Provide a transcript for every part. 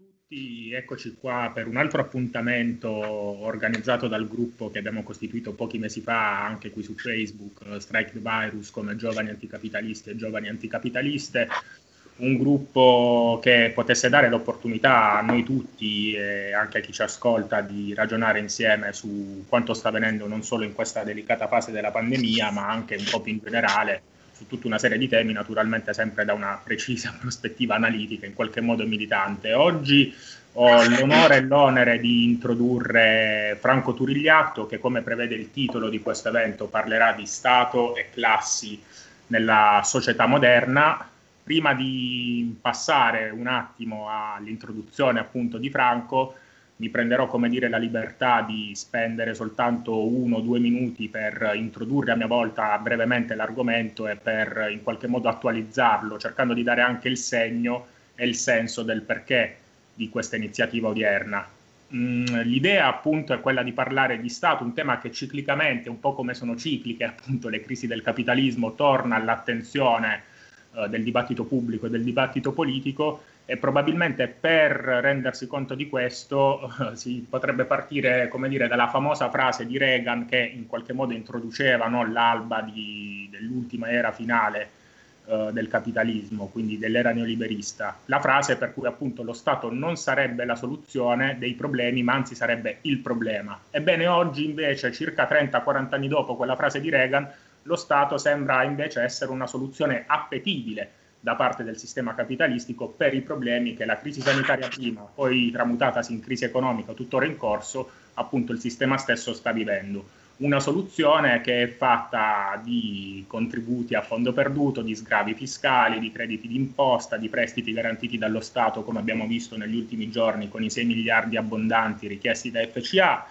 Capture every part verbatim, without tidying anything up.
tutti, eccoci qua per un altro appuntamento organizzato dal gruppo che abbiamo costituito pochi mesi fa anche qui su Facebook, Strike the Virus, come Giovani Anticapitalisti e Giovani Anticapitaliste, un gruppo che potesse dare l'opportunità a noi tutti e anche a chi ci ascolta di ragionare insieme su quanto sta avvenendo non solo in questa delicata fase della pandemia, ma anche un po' più in generale su tutta una serie di temi, naturalmente sempre da una precisa prospettiva analitica, in qualche modo militante. Oggi ho l'onore e l'onere di introdurre Franco Turigliatto, che come prevede il titolo di questo evento parlerà di Stato e classi nella società moderna. Prima di passare un attimo all'introduzione appunto di Franco, mi prenderò, come dire, la libertà di spendere soltanto uno o due minuti per introdurre a mia volta brevemente l'argomento e per in qualche modo attualizzarlo, cercando di dare anche il segno e il senso del perché di questa iniziativa odierna. Mm, l'idea appunto è quella di parlare di Stato, un tema che ciclicamente, un po' come sono cicliche appunto le crisi del capitalismo, torna all'attenzione eh, del dibattito pubblico e del dibattito politico, e probabilmente per rendersi conto di questo eh, si potrebbe partire, come dire, dalla famosa frase di Reagan che in qualche modo introduceva, no, l'alba dell'ultima era finale eh, del capitalismo, quindi dell'era neoliberista. La frase per cui appunto lo Stato non sarebbe la soluzione dei problemi, ma anzi sarebbe il problema. Ebbene, oggi invece, circa trenta quaranta anni dopo quella frase di Reagan, lo Stato sembra invece essere una soluzione appetibile da parte del sistema capitalistico per i problemi che la crisi sanitaria prima, poi tramutatasi in crisi economica tuttora in corso, appunto il sistema stesso sta vivendo. Una soluzione che è fatta di contributi a fondo perduto, di sgravi fiscali, di crediti d'imposta, di prestiti garantiti dallo Stato, come abbiamo visto negli ultimi giorni con i sei miliardi abbondanti richiesti da F C A.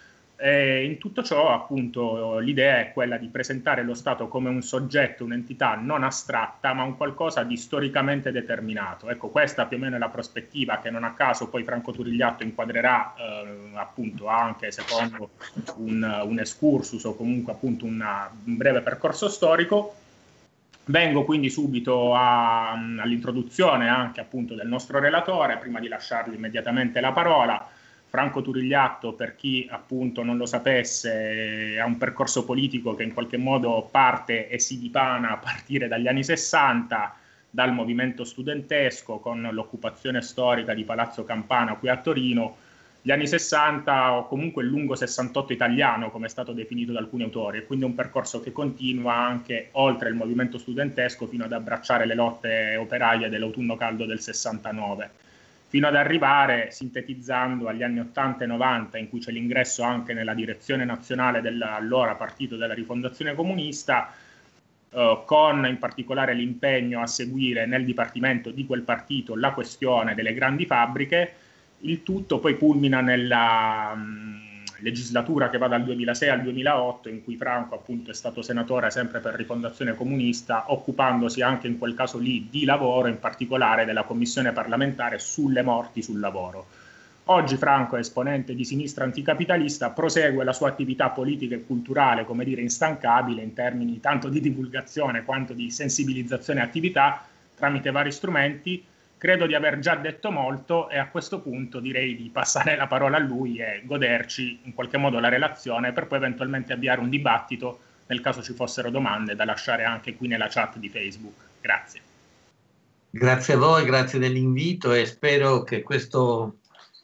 E in tutto ciò, appunto, l'idea è quella di presentare lo Stato come un soggetto, un'entità non astratta, ma un qualcosa di storicamente determinato. Ecco, questa più o meno è la prospettiva che non a caso poi Franco Turigliatto inquadrerà eh, appunto anche secondo un, un excursus o comunque appunto una, un breve percorso storico. Vengo quindi subito all'introduzione anche appunto del nostro relatore, prima di lasciargli immediatamente la parola. Franco Turigliatto, per chi appunto non lo sapesse, ha un percorso politico che in qualche modo parte e si dipana a partire dagli anni sessanta, dal movimento studentesco con l'occupazione storica di Palazzo Campana qui a Torino, gli anni sessanta o comunque il lungo sessantotto italiano, come è stato definito da alcuni autori, e quindi un percorso che continua anche oltre il movimento studentesco fino ad abbracciare le lotte operaie dell'autunno caldo del sessantanove. Fino ad arrivare, sintetizzando, agli anni ottanta e novanta, in cui c'è l'ingresso anche nella direzione nazionale dell'allora Partito della Rifondazione Comunista, eh, con in particolare l'impegno a seguire nel dipartimento di quel partito la questione delle grandi fabbriche. Il tutto poi culmina nella mh, legislatura che va dal duemilasei al duemilaotto, in cui Franco appunto è stato senatore sempre per Rifondazione Comunista, occupandosi anche in quel caso lì di lavoro, in particolare della commissione parlamentare sulle morti sul lavoro. Oggi Franco, esponente di sinistra anticapitalista, prosegue la sua attività politica e culturale, come dire, instancabile in termini tanto di divulgazione quanto di sensibilizzazione e attività tramite vari strumenti. Credo di aver già detto molto e a questo punto direi di passare la parola a lui e goderci in qualche modo la relazione per poi eventualmente avviare un dibattito nel caso ci fossero domande da lasciare anche qui nella chat di Facebook. Grazie. Grazie a voi, grazie dell'invito e spero che questa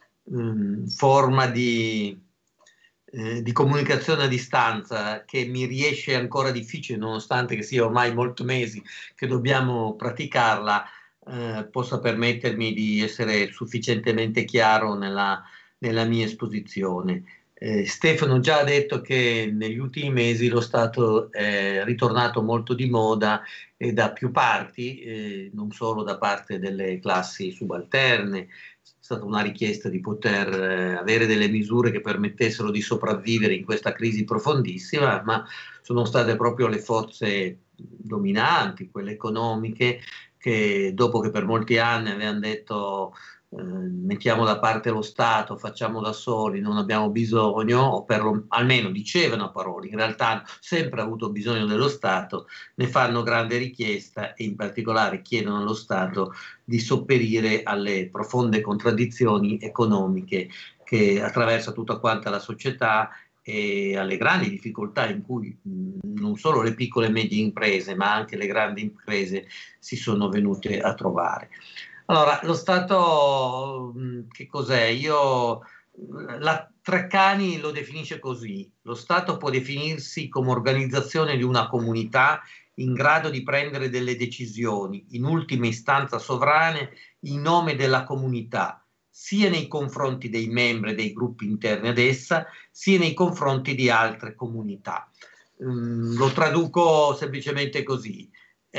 um, forma di, eh, di comunicazione a distanza, che mi riesce ancora difficile nonostante che sia ormai molti mesi che dobbiamo praticarla, Eh, possa permettermi di essere sufficientemente chiaro nella, nella mia esposizione. Eh, Stefano già ha detto che negli ultimi mesi lo Stato è ritornato molto di moda e da più parti, eh, non solo da parte delle classi subalterne. È stata una richiesta di poter eh, avere delle misure che permettessero di sopravvivere in questa crisi profondissima, ma sono state proprio le forze dominanti, quelle economiche, che dopo che per molti anni avevano detto eh, mettiamo da parte lo Stato, facciamo da soli, non abbiamo bisogno, o per, almeno dicevano a parole, in realtà hanno sempre avuto bisogno dello Stato, ne fanno grande richiesta e in particolare chiedono allo Stato di sopperire alle profonde contraddizioni economiche che attraversa tutta quanta la società e alle grandi difficoltà in cui mh, non solo le piccole e medie imprese, ma anche le grandi imprese si sono venute a trovare. Allora, lo Stato, mh, che cos'è? Io, la Treccani lo definisce così: lo Stato può definirsi come organizzazione di una comunità in grado di prendere delle decisioni, in ultima istanza sovrane, in nome della comunità, sia nei confronti dei membri dei gruppi interni ad essa, sia nei confronti di altre comunità. Um, lo traduco semplicemente così.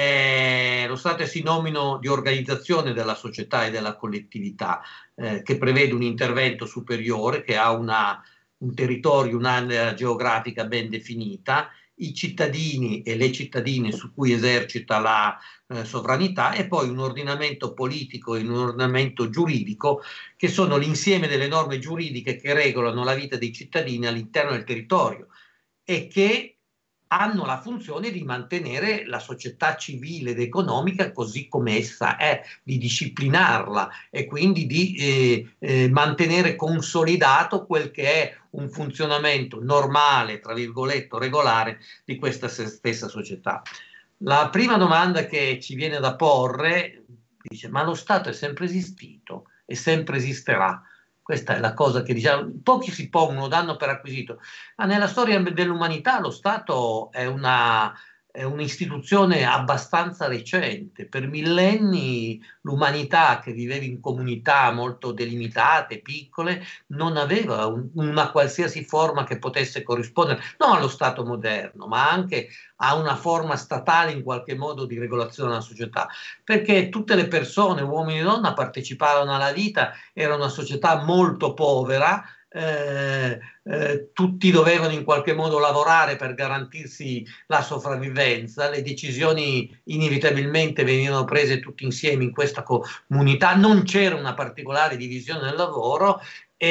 Eh, lo Stato è sinonimo di organizzazione della società e della collettività, eh, che prevede un intervento superiore, che ha una, un territorio, un'area geografica ben definita, i cittadini e le cittadine su cui esercita la eh, sovranità, e poi un ordinamento politico e un ordinamento giuridico che sono l'insieme delle norme giuridiche che regolano la vita dei cittadini all'interno del territorio e che hanno la funzione di mantenere la società civile ed economica così come essa è, di disciplinarla e quindi di eh, eh, mantenere consolidato quel che è un funzionamento normale, tra virgolette, regolare di questa stessa società. La prima domanda che ci viene da porre dice: ma lo Stato è sempre esistito e sempre esisterà? Questa è la cosa che diciamo, pochi si pongono, danno per acquisito, ma nella storia dell'umanità lo Stato è una, è un'istituzione abbastanza recente. Per millenni l'umanità, che viveva in comunità molto delimitate, piccole, non aveva un, una qualsiasi forma che potesse corrispondere non allo Stato moderno, ma anche a una forma statale in qualche modo di regolazione della società, perché tutte le persone, uomini e donne, partecipavano alla vita, era una società molto povera, eh, eh, tutti dovevano in qualche modo lavorare per garantirsi la sopravvivenza, le decisioni inevitabilmente venivano prese tutti insieme in questa comunità, non c'era una particolare divisione del lavoro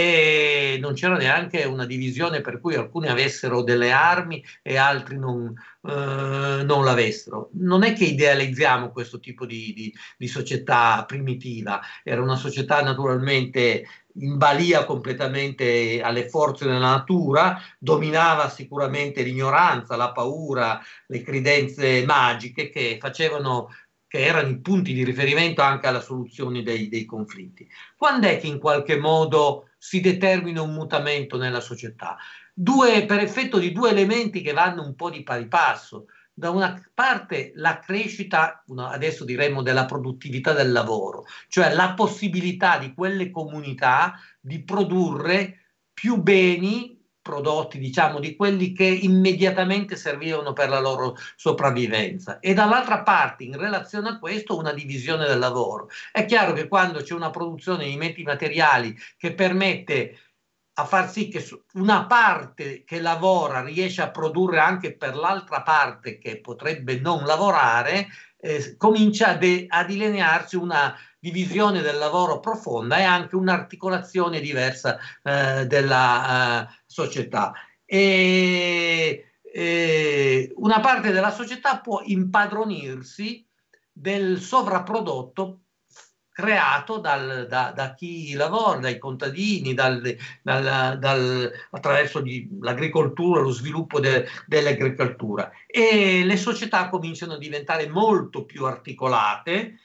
e non c'era neanche una divisione per cui alcuni avessero delle armi e altri non, eh, non l'avessero. Non è che idealizziamo questo tipo di, di, di società primitiva, era una società naturalmente in balia completamente alle forze della natura, dominava sicuramente l'ignoranza, la paura, le credenze magiche che facevano, che erano i punti di riferimento anche alla soluzione dei, dei conflitti. Quando è che in qualche modo si determina un mutamento nella società? Due, per effetto di due elementi che vanno un po' di pari passo. Da una parte la crescita, adesso diremmo, della produttività del lavoro, cioè la possibilità di quelle comunità di produrre più beni prodotti, diciamo, di quelli che immediatamente servivano per la loro sopravvivenza, e dall'altra parte, in relazione a questo, una divisione del lavoro. È chiaro che quando c'è una produzione di meti materiali che permette a far sì che una parte che lavora riesce a produrre anche per l'altra parte che potrebbe non lavorare, eh, comincia a, a delinearsi una divisione del lavoro profonda e anche un'articolazione diversa eh, della eh, società. E, e una parte della società può impadronirsi del sovrapprodotto creato dal, da, da chi lavora, dai contadini, dal, dal, dal, attraverso l'agricoltura, lo sviluppo de, dell'agricoltura. E le società cominciano a diventare molto più articolate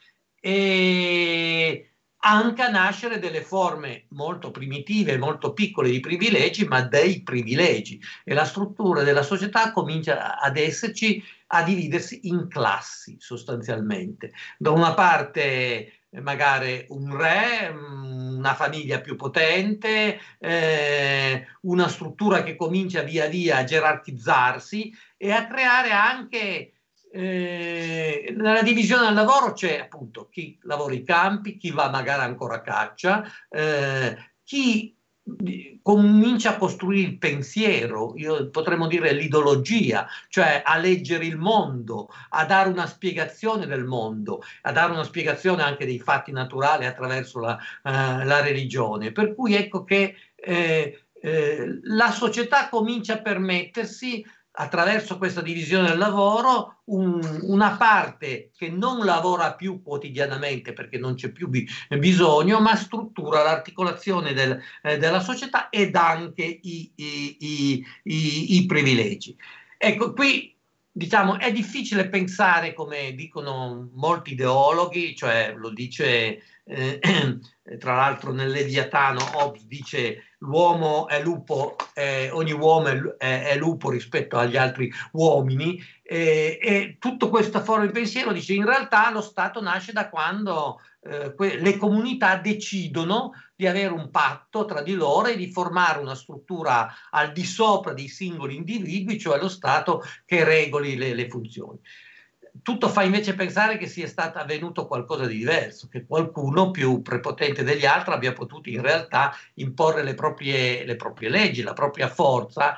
e anche a nascere delle forme molto primitive, molto piccole di privilegi, ma dei privilegi. E la struttura della società comincia ad esserci, a dividersi in classi sostanzialmente. Da una parte magari un re, una famiglia più potente, eh, una struttura che comincia via via a gerarchizzarsi e a creare anche eh, nella divisione del lavoro c'è appunto chi lavora i campi, chi va magari ancora a caccia, eh, chi comincia a costruire il pensiero, io, potremmo dire l'ideologia, cioè a leggere il mondo, a dare una spiegazione del mondo, a dare una spiegazione anche dei fatti naturali attraverso la, uh, la religione. Per cui ecco che eh, eh, la società comincia a permettersi, attraverso questa divisione del lavoro, un, una parte che non lavora più quotidianamente perché non c'è più bi bisogno, ma struttura l'articolazione del, eh, della società ed anche i, i, i, i, i privilegi. Ecco, qui diciamo è difficile pensare, come dicono molti ideologhi, cioè lo dice eh, tra l'altro nel Leviatano Hobbes dice l'uomo è lupo, eh, ogni uomo è, è, è lupo rispetto agli altri uomini, eh, e tutta questa forma di pensiero dice in realtà lo Stato nasce da quando eh, le comunità decidono di avere un patto tra di loro e di formare una struttura al di sopra dei singoli individui, cioè lo Stato che regoli le, le funzioni. Tutto fa invece pensare che sia stato avvenuto qualcosa di diverso, che qualcuno più prepotente degli altri abbia potuto in realtà imporre le proprie, le proprie leggi, la propria forza.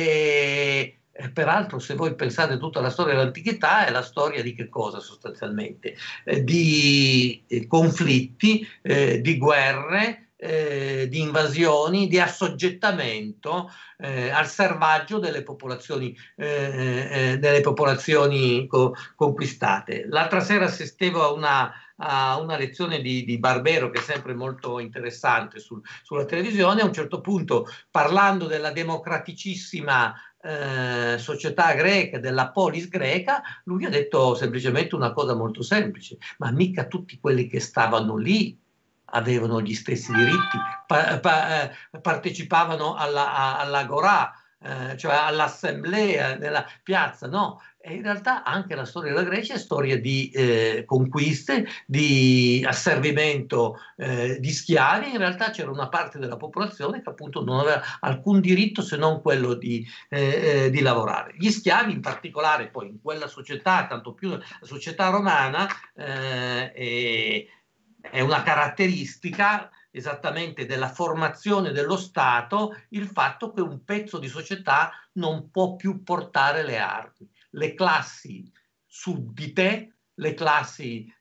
E, e peraltro, se voi pensate tutta la storia dell'antichità, è la storia di che cosa sostanzialmente? Eh, di eh, conflitti, eh, di guerre, Eh, di invasioni, di assoggettamento eh, al servaggio delle popolazioni, eh, eh, delle popolazioni co conquistate. L'altra sera assistevo a una, a una lezione di, di Barbero, che è sempre molto interessante sul, sulla televisione. A un certo punto, parlando della democraticissima Eh, società greca, della polis greca, lui ha detto semplicemente una cosa molto semplice: ma mica tutti quelli che stavano lì avevano gli stessi diritti, pa pa eh, partecipavano all'agorà, alla eh, cioè all'assemblea nella piazza, no? E in realtà anche la storia della Grecia è storia di eh, conquiste, di asservimento eh, di schiavi. In realtà c'era una parte della popolazione che appunto non aveva alcun diritto se non quello di, eh, di lavorare. Gli schiavi, in particolare poi in quella società, tanto più la società romana, eh, e, è una caratteristica esattamente della formazione dello Stato il fatto che un pezzo di società non può più portare le armi. Le classi suddite, le classi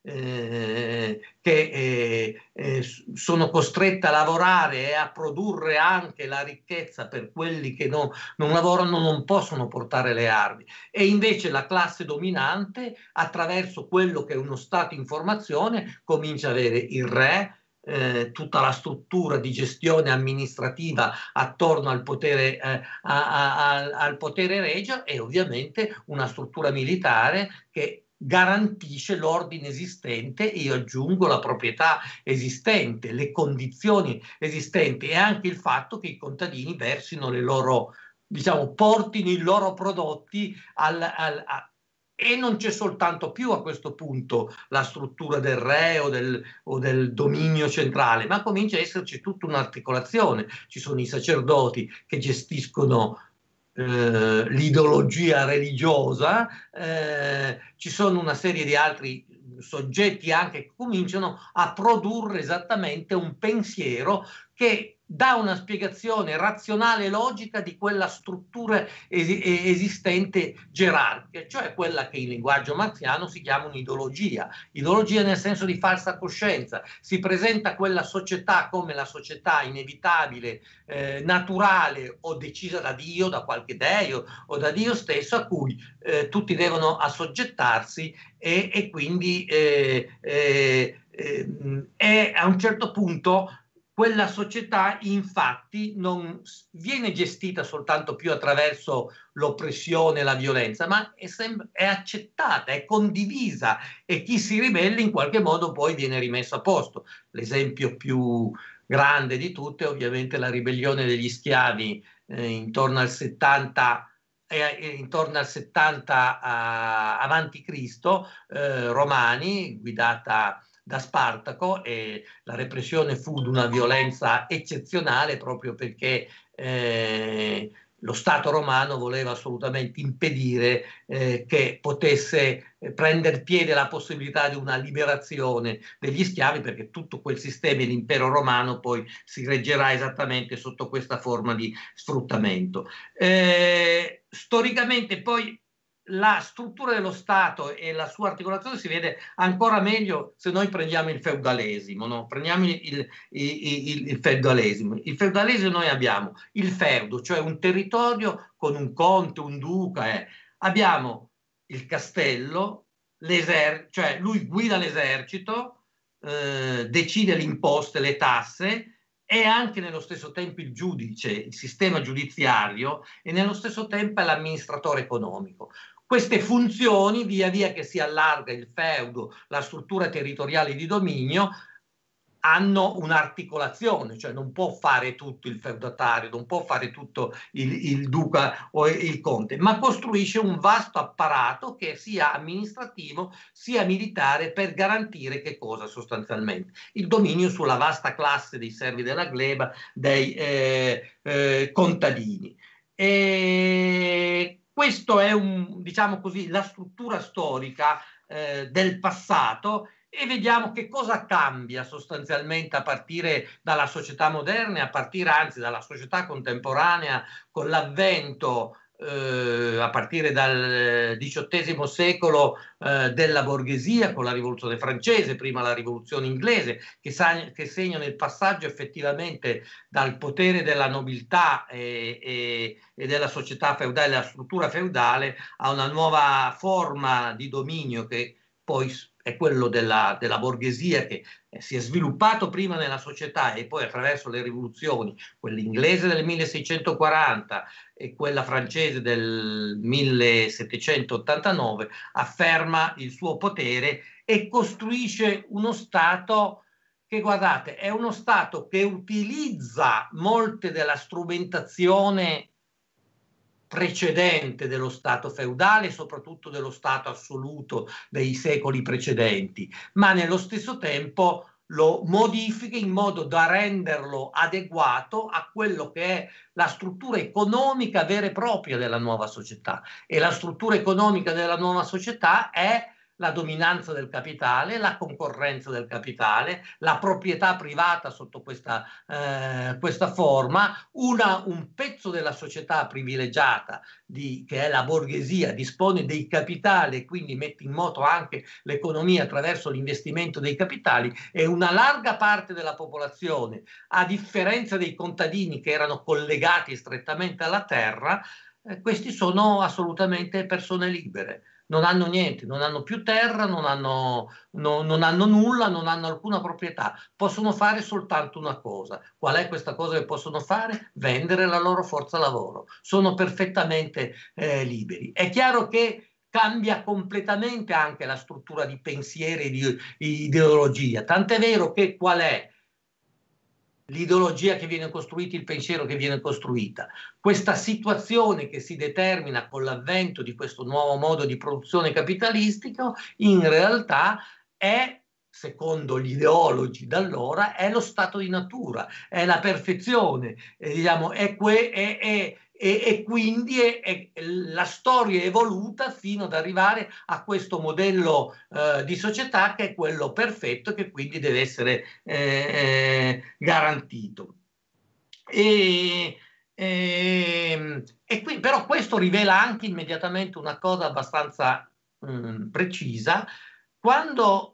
eh, che eh, eh, sono costrette a lavorare e a produrre anche la ricchezza per quelli che no, non lavorano, non possono portare le armi. E invece la classe dominante, attraverso quello che è uno Stato in formazione, comincia ad avere il re, Eh, tutta la struttura di gestione amministrativa attorno al potere, eh, a, a, a, al potere regio, e ovviamente una struttura militare che garantisce l'ordine esistente, e io aggiungo la proprietà esistente, le condizioni esistenti, e anche il fatto che i contadini versino le loro, diciamo, portino i loro prodotti al, al, a, e non c'è soltanto più a questo punto la struttura del re o del, o del dominio centrale, ma comincia a esserci tutta un'articolazione. Ci sono i sacerdoti che gestiscono eh, l'ideologia religiosa, eh, ci sono una serie di altri soggetti anche che cominciano a produrre esattamente un pensiero che dà una spiegazione razionale e logica di quella struttura es esistente gerarchica, cioè quella che in linguaggio marziano si chiama un'ideologia. Ideologia nel senso di falsa coscienza. Si presenta quella società come la società inevitabile, eh, naturale o decisa da Dio, da qualche deo o da Dio stesso, a cui eh, tutti devono assoggettarsi, e, e quindi eh, eh, eh, e a un certo punto quella società infatti non viene gestita soltanto più attraverso l'oppressione e la violenza, ma è, è accettata, è condivisa, e chi si ribella in qualche modo poi viene rimesso a posto. L'esempio più grande di tutte è ovviamente la ribellione degli schiavi eh, intorno al settanta, eh, intorno al settanta uh, avanti Cristo, eh, romani, guidata da Spartaco, e la repressione fu di una violenza eccezionale proprio perché eh, lo Stato romano voleva assolutamente impedire eh, che potesse eh, prendere piede la possibilità di una liberazione degli schiavi, perché tutto quel sistema dell'impero romano poi si reggerà esattamente sotto questa forma di sfruttamento. Eh, storicamente poi la struttura dello Stato e la sua articolazione si vede ancora meglio se noi prendiamo il feudalesimo, no? Prendiamo il, il, il, il feudalesimo. Il feudalesimo noi abbiamo il feudo, cioè un territorio con un conte, un duca, eh. Abbiamo il castello, l'esercito, cioè lui guida l'esercito, eh, decide le imposte, le tasse, è anche nello stesso tempo il giudice, il sistema giudiziario, e nello stesso tempo è l'amministratore economico. Queste funzioni, via via che si allarga il feudo, la struttura territoriale di dominio, hanno un'articolazione, cioè non può fare tutto il feudatario, non può fare tutto il, il duca o il conte, ma costruisce un vasto apparato che sia amministrativo sia militare per garantire che cosa sostanzialmente? Il dominio sulla vasta classe dei servi della gleba, dei eh, eh, contadini. E questo è un, diciamo così, la struttura storica eh, del passato, e vediamo che cosa cambia sostanzialmente a partire dalla società moderna, a partire anzi dalla società contemporanea, con l'avvento eh, a partire dal diciottesimo secolo eh, della borghesia, con la rivoluzione francese, prima la rivoluzione inglese, che, che segnano il passaggio effettivamente dal potere della nobiltà e, e, e della società feudale, della struttura feudale, a una nuova forma di dominio che poi è quello della, della borghesia, che eh, si è sviluppato prima nella società e poi attraverso le rivoluzioni, quella inglese del millesettecentoquaranta e quella francese del millesettecentottantanove, afferma il suo potere e costruisce uno Stato che, guardate, è uno Stato che utilizza molte della strumentazione precedente dello Stato feudale, soprattutto dello Stato assoluto dei secoli precedenti, ma nello stesso tempo lo modifica in modo da renderlo adeguato a quello che è la struttura economica vera e propria della nuova società. E la struttura economica della nuova società è la dominanza del capitale, la concorrenza del capitale, la proprietà privata sotto questa, eh, questa forma, una, un pezzo della società privilegiata di, che è la borghesia, dispone dei capitali e quindi mette in moto anche l'economia attraverso l'investimento dei capitali, e una larga parte della popolazione, a differenza dei contadini che erano collegati strettamente alla terra, eh, questi sono assolutamente persone libere. Non hanno niente, non hanno più terra, non hanno, no, non hanno nulla, non hanno alcuna proprietà, possono fare soltanto una cosa. Qual è questa cosa che possono fare? Vendere la loro forza lavoro. Sono perfettamente eh, liberi. È chiaro che cambia completamente anche la struttura di pensiero e di, di ideologia, tant'è vero che qual è l'ideologia che viene costruita, il pensiero che viene costruita? Questa situazione che si determina con l'avvento di questo nuovo modo di produzione capitalistico, in realtà è, secondo gli ideologi d'allora, è lo stato di natura, è la perfezione, eh, diciamo, è, que, è, è E, e quindi è, è, la storia è evoluta fino ad arrivare a questo modello eh, di società che è quello perfetto, che quindi deve essere eh, garantito. E, e, e qui, però questo rivela anche immediatamente una cosa abbastanza mh, precisa: quando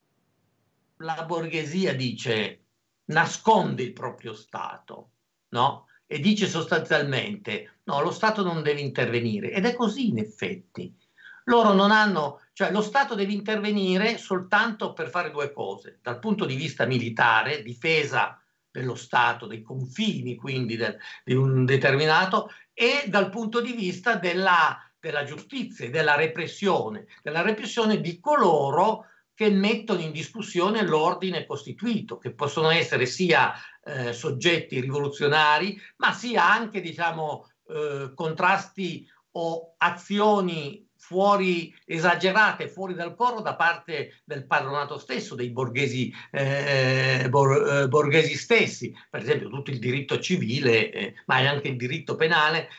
la borghesia dice, nasconde il proprio Stato, no? E dice sostanzialmente no, lo Stato non deve intervenire, ed è così in effetti. Loro non hanno, cioè lo Stato deve intervenire soltanto per fare due cose: dal punto di vista militare, difesa dello Stato, dei confini quindi del, di un determinato, e dal punto di vista della, della giustizia, della repressione, della repressione di coloro che mettono in discussione l'ordine costituito, che possono essere sia eh, soggetti rivoluzionari, ma sia anche, diciamo, eh, contrasti o azioni fuori, esagerate, fuori dal coro da parte del padronato stesso, dei borghesi, eh, bor, eh, borghesi stessi. Per esempio tutto il diritto civile, eh, ma anche il diritto penale,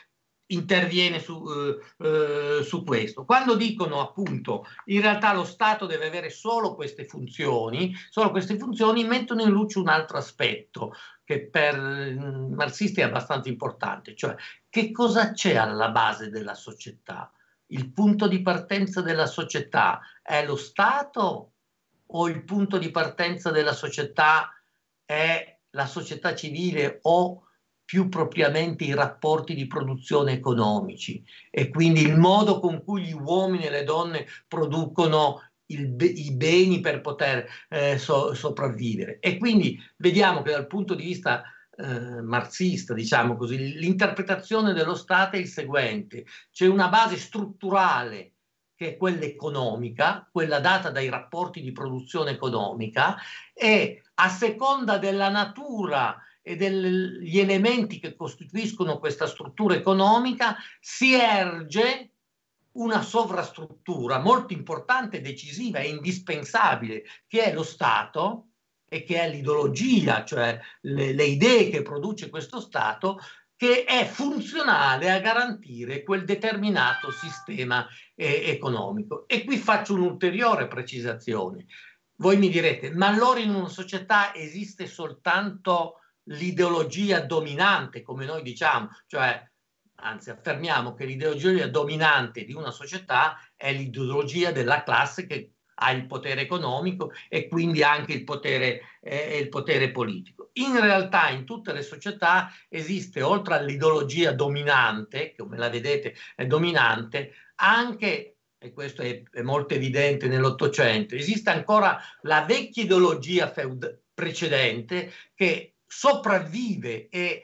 interviene su, eh, eh, su questo. Quando dicono appunto in realtà lo Stato deve avere solo queste funzioni, solo queste funzioni, mettono in luce un altro aspetto che per mh, marxisti è abbastanza importante, cioè che cosa c'è alla base della società? Il punto di partenza della società è lo Stato o il punto di partenza della società è la società civile o più propriamente i rapporti di produzione economici e quindi il modo con cui gli uomini e le donne producono il, i beni per poter eh, so, sopravvivere. E quindi vediamo che dal punto di vista eh, marxista, diciamo così, l'interpretazione dello Stato è il seguente: c'è una base strutturale che è quella economica, quella data dai rapporti di produzione economica, e a seconda della natura e degli elementi che costituiscono questa struttura economica si erge una sovrastruttura molto importante, decisiva e indispensabile, che è lo Stato e che è l'ideologia, cioè le, le idee che produce questo Stato, che è funzionale a garantire quel determinato sistema eh, economico. E qui faccio un'ulteriore precisazione. Voi mi direte, ma allora in una società esiste soltanto l'ideologia dominante, come noi diciamo, cioè, anzi affermiamo che l'ideologia dominante di una società è l'ideologia della classe che ha il potere economico e quindi anche il potere, eh, il potere politico. In realtà in tutte le società esiste, oltre all'ideologia dominante, come la vedete è dominante, anche, e questo è, è molto evidente nell'Ottocento, esiste ancora la vecchia ideologia feud- precedente che sopravvive e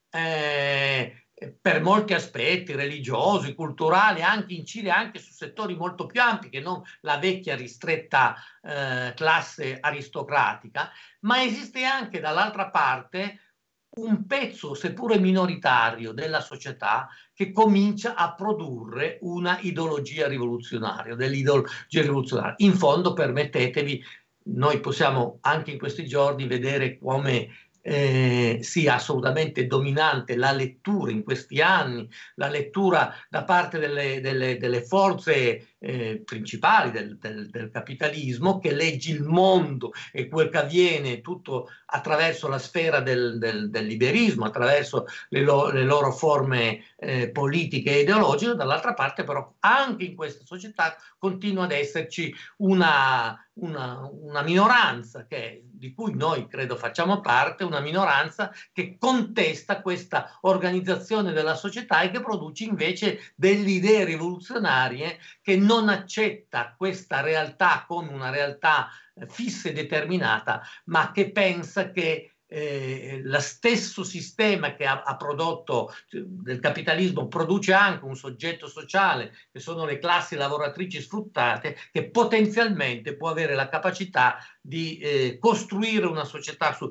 eh, per molti aspetti religiosi, culturali, anche incide anche su settori molto più ampi che non la vecchia ristretta eh, classe aristocratica, ma esiste anche dall'altra parte un pezzo, seppure minoritario, della società che comincia a produrre una ideologia rivoluzionaria, dell'ideologia rivoluzionaria. In fondo, permettetevi, noi possiamo anche in questi giorni vedere come eh, sia assolutamente dominante la lettura in questi anni, la lettura da parte delle, delle, delle forze eh, principali del, del, del capitalismo, che leggi il mondo e quel che avviene tutto attraverso la sfera del, del, del liberismo, attraverso le, lo, le loro forme eh, politiche e ideologiche. Dall'altra parte però anche in questa società continua ad esserci una Una, una minoranza che, di cui noi credo facciamo parte, una minoranza che contesta questa organizzazione della società e che produce invece delle idee rivoluzionarie, che non accetta questa realtà come una realtà eh, fissa e determinata, ma che pensa che Eh, lo stesso sistema che ha, ha prodotto del capitalismo produce anche un soggetto sociale, che sono le classi lavoratrici sfruttate, che potenzialmente può avere la capacità di eh, costruire una società su,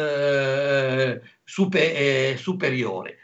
eh, super, eh, superiore.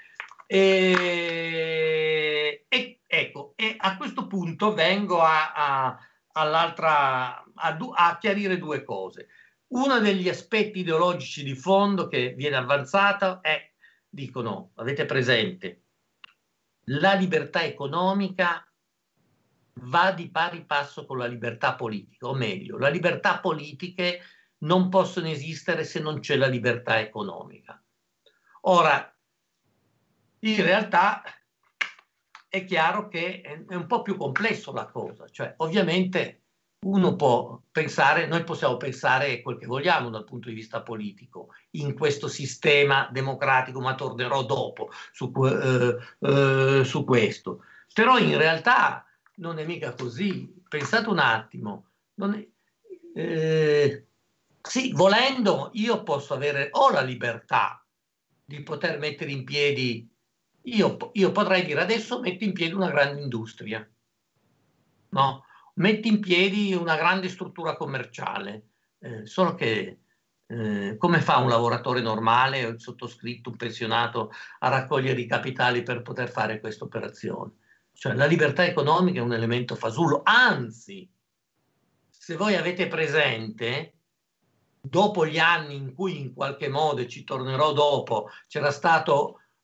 E, e, ecco, e a questo punto vengo a, a, all'altra, a, a chiarire due cose. Uno degli aspetti ideologici di fondo che viene avanzato è, dicono, avete presente, la libertà economica va di pari passo con la libertà politica, o meglio, le libertà politiche non possono esistere se non c'è la libertà economica. Ora, in realtà è chiaro che è un po' più complesso la cosa, cioè ovviamente uno può pensare, noi possiamo pensare quel che vogliamo dal punto di vista politico in questo sistema democratico, ma tornerò dopo su, eh, eh, su questo. Però in realtà non è mica così. Pensate un attimo. Non è, eh, sì, volendo io posso avere o la libertà di poter mettere in piedi, io, io potrei dire adesso metto in piedi una grande industria, no? Metti in piedi una grande struttura commerciale, eh, solo che eh, come fa un lavoratore normale, il sottoscritto, un pensionato, a raccogliere i capitali per poter fare questa operazione? Cioè la libertà economica è un elemento fasullo, anzi, se voi avete presente, dopo gli anni in cui in qualche modo, ci tornerò dopo, c'era stato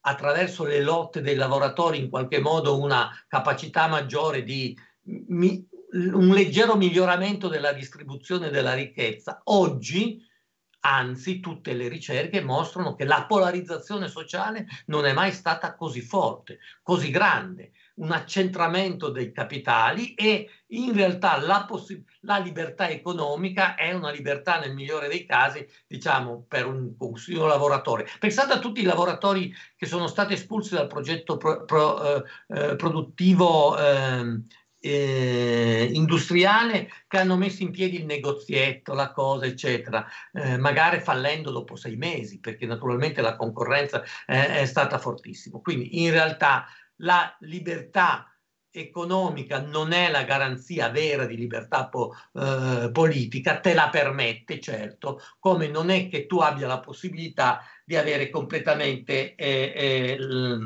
attraverso le lotte dei lavoratori in qualche modo una capacità maggiore di mi, un leggero miglioramento della distribuzione della ricchezza. Oggi, anzi, tutte le ricerche mostrano che la polarizzazione sociale non è mai stata così forte, così grande, un accentramento dei capitali, e in realtà la, la libertà economica è una libertà, nel migliore dei casi, diciamo, per un, un singolo lavoratore. Pensate a tutti i lavoratori che sono stati espulsi dal progetto pro, pro, eh, produttivo eh, Eh, industriale, che hanno messo in piedi il negozietto, la cosa, eccetera, eh, magari fallendo dopo sei mesi, perché naturalmente la concorrenza eh, è stata fortissima. Quindi in realtà la libertà economica non è la garanzia vera di libertà po eh, politica, te la permette, certo, come non è che tu abbia la possibilità di avere completamente eh, eh,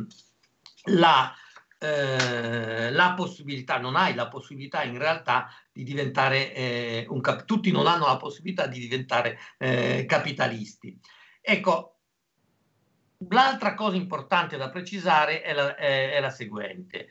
la Eh, la possibilità, non hai la possibilità in realtà di diventare eh, un cap tutti non hanno la possibilità di diventare eh, capitalisti. Ecco, l'altra cosa importante da precisare è la, è, è la seguente.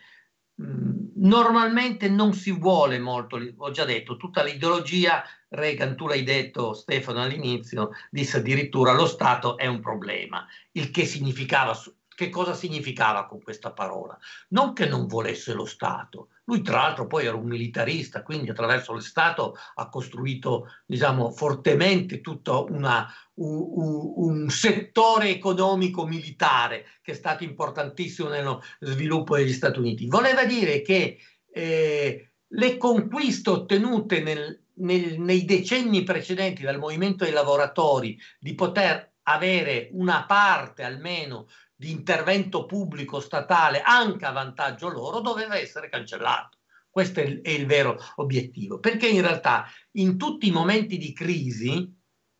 Normalmente non si vuole molto, ho già detto, tutta l'ideologia, Reagan, tu l'hai detto Stefano all'inizio, disse addirittura lo Stato è un problema, il che significava, che cosa significava con questa parola? Non che non volesse lo Stato, lui tra l'altro poi era un militarista, quindi attraverso lo Stato ha costruito, diciamo, fortemente tutto una, un, un settore economico militare che è stato importantissimo nello sviluppo degli Stati Uniti. Voleva dire che eh, le conquiste ottenute nel, nel, nei decenni precedenti dal movimento dei lavoratori, di poter avere una parte almeno di intervento pubblico statale anche a vantaggio loro, doveva essere cancellato. Questo è il, è il vero obiettivo, perché in realtà in tutti i momenti di crisi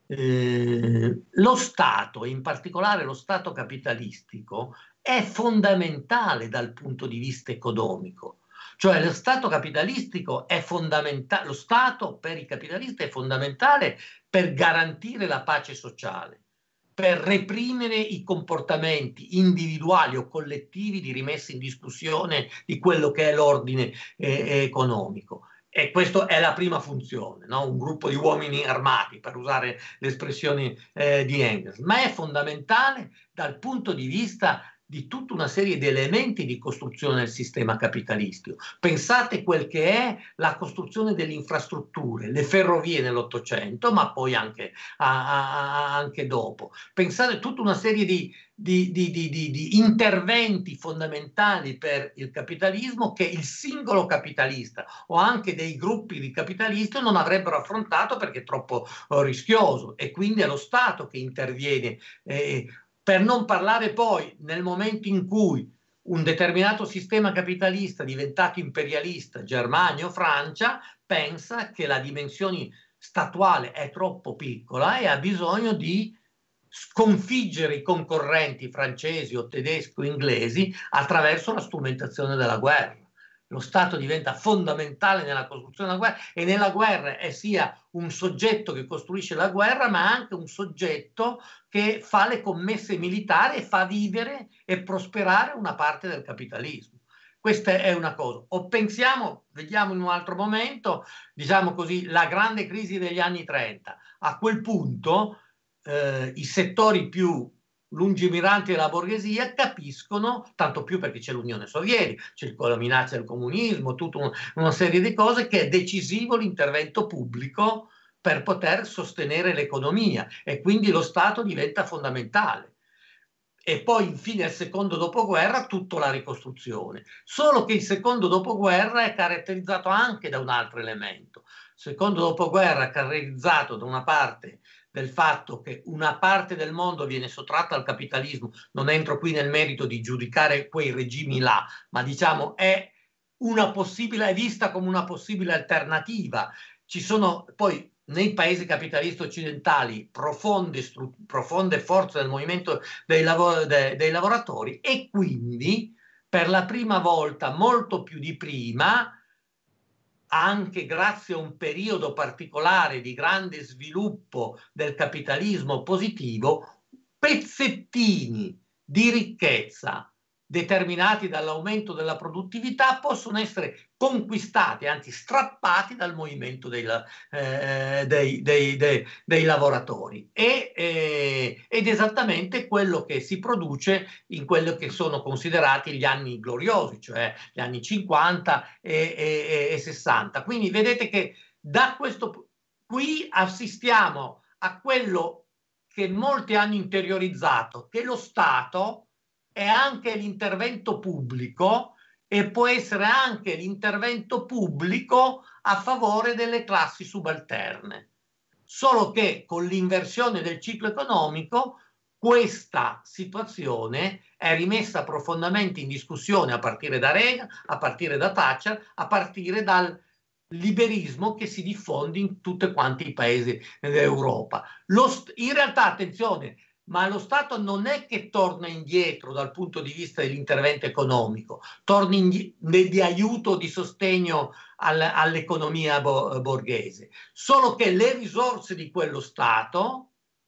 eh, lo Stato, in particolare lo Stato capitalistico, è fondamentale dal punto di vista economico. Cioè lo Stato capitalistico è fondamentale, lo Stato per i capitalisti è fondamentale per garantire la pace sociale, per reprimere i comportamenti individuali o collettivi di rimessa in discussione di quello che è l'ordine eh, economico. E questa è la prima funzione, no? Un gruppo di uomini armati, per usare le espressioni eh, di Engels, ma è fondamentale dal punto di vista di tutta una serie di elementi di costruzione del sistema capitalistico. Pensate quel che è la costruzione delle infrastrutture, le ferrovie nell'Ottocento, ma poi anche, a, a, anche dopo. Pensate tutta una serie di, di, di, di, di, di interventi fondamentali per il capitalismo che il singolo capitalista o anche dei gruppi di capitalisti non avrebbero affrontato perché è troppo oh, rischioso, e quindi è lo Stato che interviene. Eh, Per non parlare poi nel momento in cui un determinato sistema capitalista diventato imperialista, Germania o Francia, pensa che la dimensione statuale è troppo piccola e ha bisogno di sconfiggere i concorrenti francesi o tedeschi o inglesi attraverso la strumentazione della guerra. Lo Stato diventa fondamentale nella costruzione della guerra, e nella guerra è sia un soggetto che costruisce la guerra, ma anche un soggetto che fa le commesse militari e fa vivere e prosperare una parte del capitalismo. Questa è una cosa. O pensiamo, vediamo in un altro momento, diciamo così, la grande crisi degli anni trenta. A quel punto eh, i settori più lungimiranti della borghesia capiscono, tanto più perché c'è l'Unione Sovietica, c'è la minaccia del comunismo, tutta una, una serie di cose, che è decisivo l'intervento pubblico per poter sostenere l'economia, e quindi lo Stato diventa fondamentale. E poi infine il secondo dopoguerra, tutta la ricostruzione. Solo che il secondo dopoguerra è caratterizzato anche da un altro elemento. Il secondo dopoguerra è caratterizzato da una parte del fatto che una parte del mondo viene sottratta al capitalismo. Non entro qui nel merito di giudicare quei regimi là, ma diciamo è una possibile, è vista come una possibile alternativa. Ci sono poi nei paesi capitalisti occidentali profonde, profonde forze del movimento dei, lav de dei lavoratori, e quindi per la prima volta, molto più di prima, anche grazie a un periodo particolare di grande sviluppo del capitalismo positivo, pezzettini di ricchezza determinati dall'aumento della produttività possono essere conquistati, anzi strappati dal movimento dei, eh, dei, dei, dei, dei lavoratori. E, eh, ed esattamente quello che si produce in quello che sono considerati gli anni gloriosi, cioè gli anni cinquanta e, e, e sessanta. Quindi vedete che da questo qui assistiamo a quello che molti hanno interiorizzato, che lo Stato è anche l'intervento pubblico e può essere anche l'intervento pubblico a favore delle classi subalterne. Solo che con l'inversione del ciclo economico questa situazione è rimessa profondamente in discussione a partire da Reagan, a partire da Thatcher, a partire dal liberismo che si diffonde in tutti quanti i paesi d'Europa. In realtà, attenzione, ma lo Stato non è che torna indietro dal punto di vista dell'intervento economico, torna in, di aiuto, di sostegno al, all'economia bo, borghese, solo che le risorse di quello Stato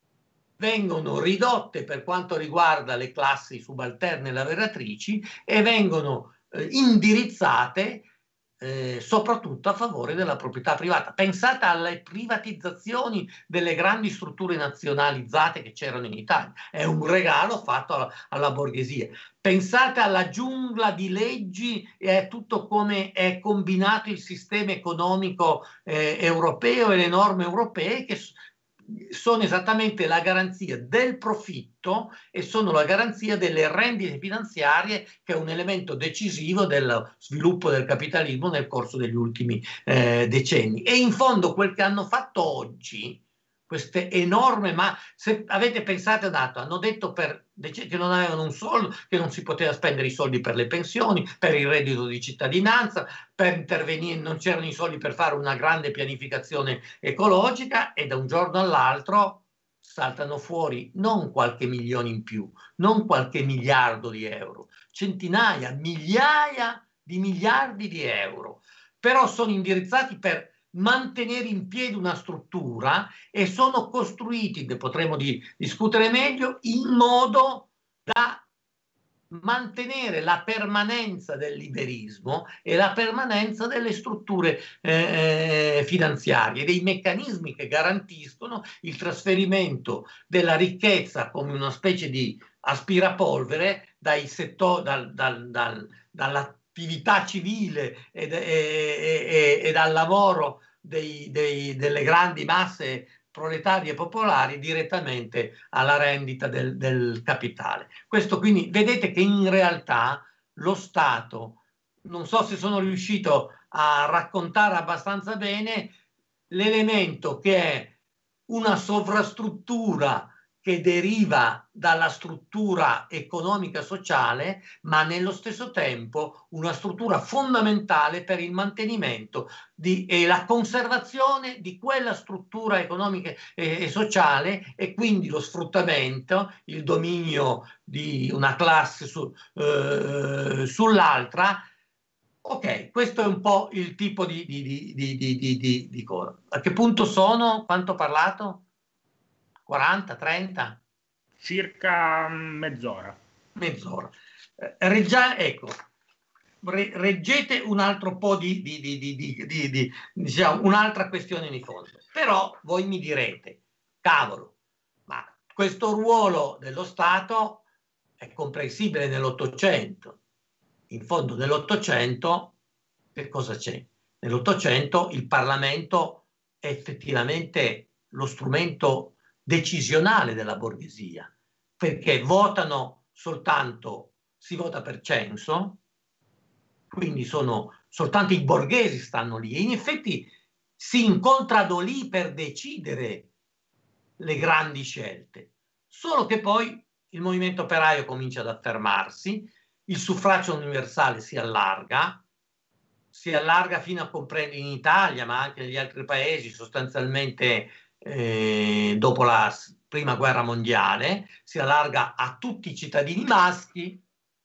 vengono ridotte per quanto riguarda le classi subalterne e lavoratrici e vengono eh, indirizzate Eh, soprattutto a favore della proprietà privata. Pensate alle privatizzazioni delle grandi strutture nazionalizzate che c'erano in Italia, è un regalo fatto alla, alla borghesia. Pensate alla giungla di leggi e a tutto come è combinato il sistema economico eh, europeo e le norme europee che sono esattamente la garanzia del profitto e sono la garanzia delle rendite finanziarie, che è un elemento decisivo dello sviluppo del capitalismo nel corso degli ultimi eh, decenni. E in fondo quel che hanno fatto oggi, queste enorme, ma se avete pensato un attimo, hanno detto per, che non avevano un soldo, che non si poteva spendere i soldi per le pensioni, per il reddito di cittadinanza, per intervenire, non c'erano i soldi per fare una grande pianificazione ecologica, e da un giorno all'altro saltano fuori non qualche milione in più, non qualche miliardo di euro, centinaia, migliaia di miliardi di euro, però sono indirizzati per mantenere in piedi una struttura e sono costruiti, ne potremo di, discutere meglio, in modo da mantenere la permanenza del liberismo e la permanenza delle strutture eh, finanziarie, dei meccanismi che garantiscono il trasferimento della ricchezza come una specie di aspirapolvere dai settori, dal, dal, dal, dall'attività civile e, e, e, e dal lavoro dei, dei, delle grandi masse proletarie popolari direttamente alla rendita del, del capitale. Questo quindi vedete che in realtà lo Stato, non so se sono riuscito a raccontare abbastanza bene l'elemento che è una sovrastruttura che deriva dalla struttura economica sociale, ma nello stesso tempo una struttura fondamentale per il mantenimento di, e la conservazione di quella struttura economica e, e sociale, e quindi lo sfruttamento, il dominio di una classe su, eh, sull'altra. Ok, questo è un po' il tipo di, di, di, di, di, di, di cosa. A che punto sono? Quanto ho parlato? quaranta, trenta? Circa mezz'ora. Mezz'ora. Eh, reggia, ecco, re, reggete un altro po' di, di, di, di, di, di, di diciamo, un'altra questione di fondo. Però voi mi direte, cavolo, ma questo ruolo dello Stato è comprensibile nell'Ottocento. In fondo nell'Ottocento che cosa c'è? Nell'Ottocento il Parlamento è effettivamente lo strumento decisionale della borghesia, perché votano soltanto, si vota per censo, quindi sono soltanto i borghesi stanno lì, e in effetti si incontrano lì per decidere le grandi scelte, solo che poi il movimento operaio comincia ad affermarsi, il suffragio universale si allarga, si allarga fino a comprendere in Italia, ma anche negli altri paesi, sostanzialmente eh, dopo la prima guerra mondiale, si allarga a tutti i cittadini maschi,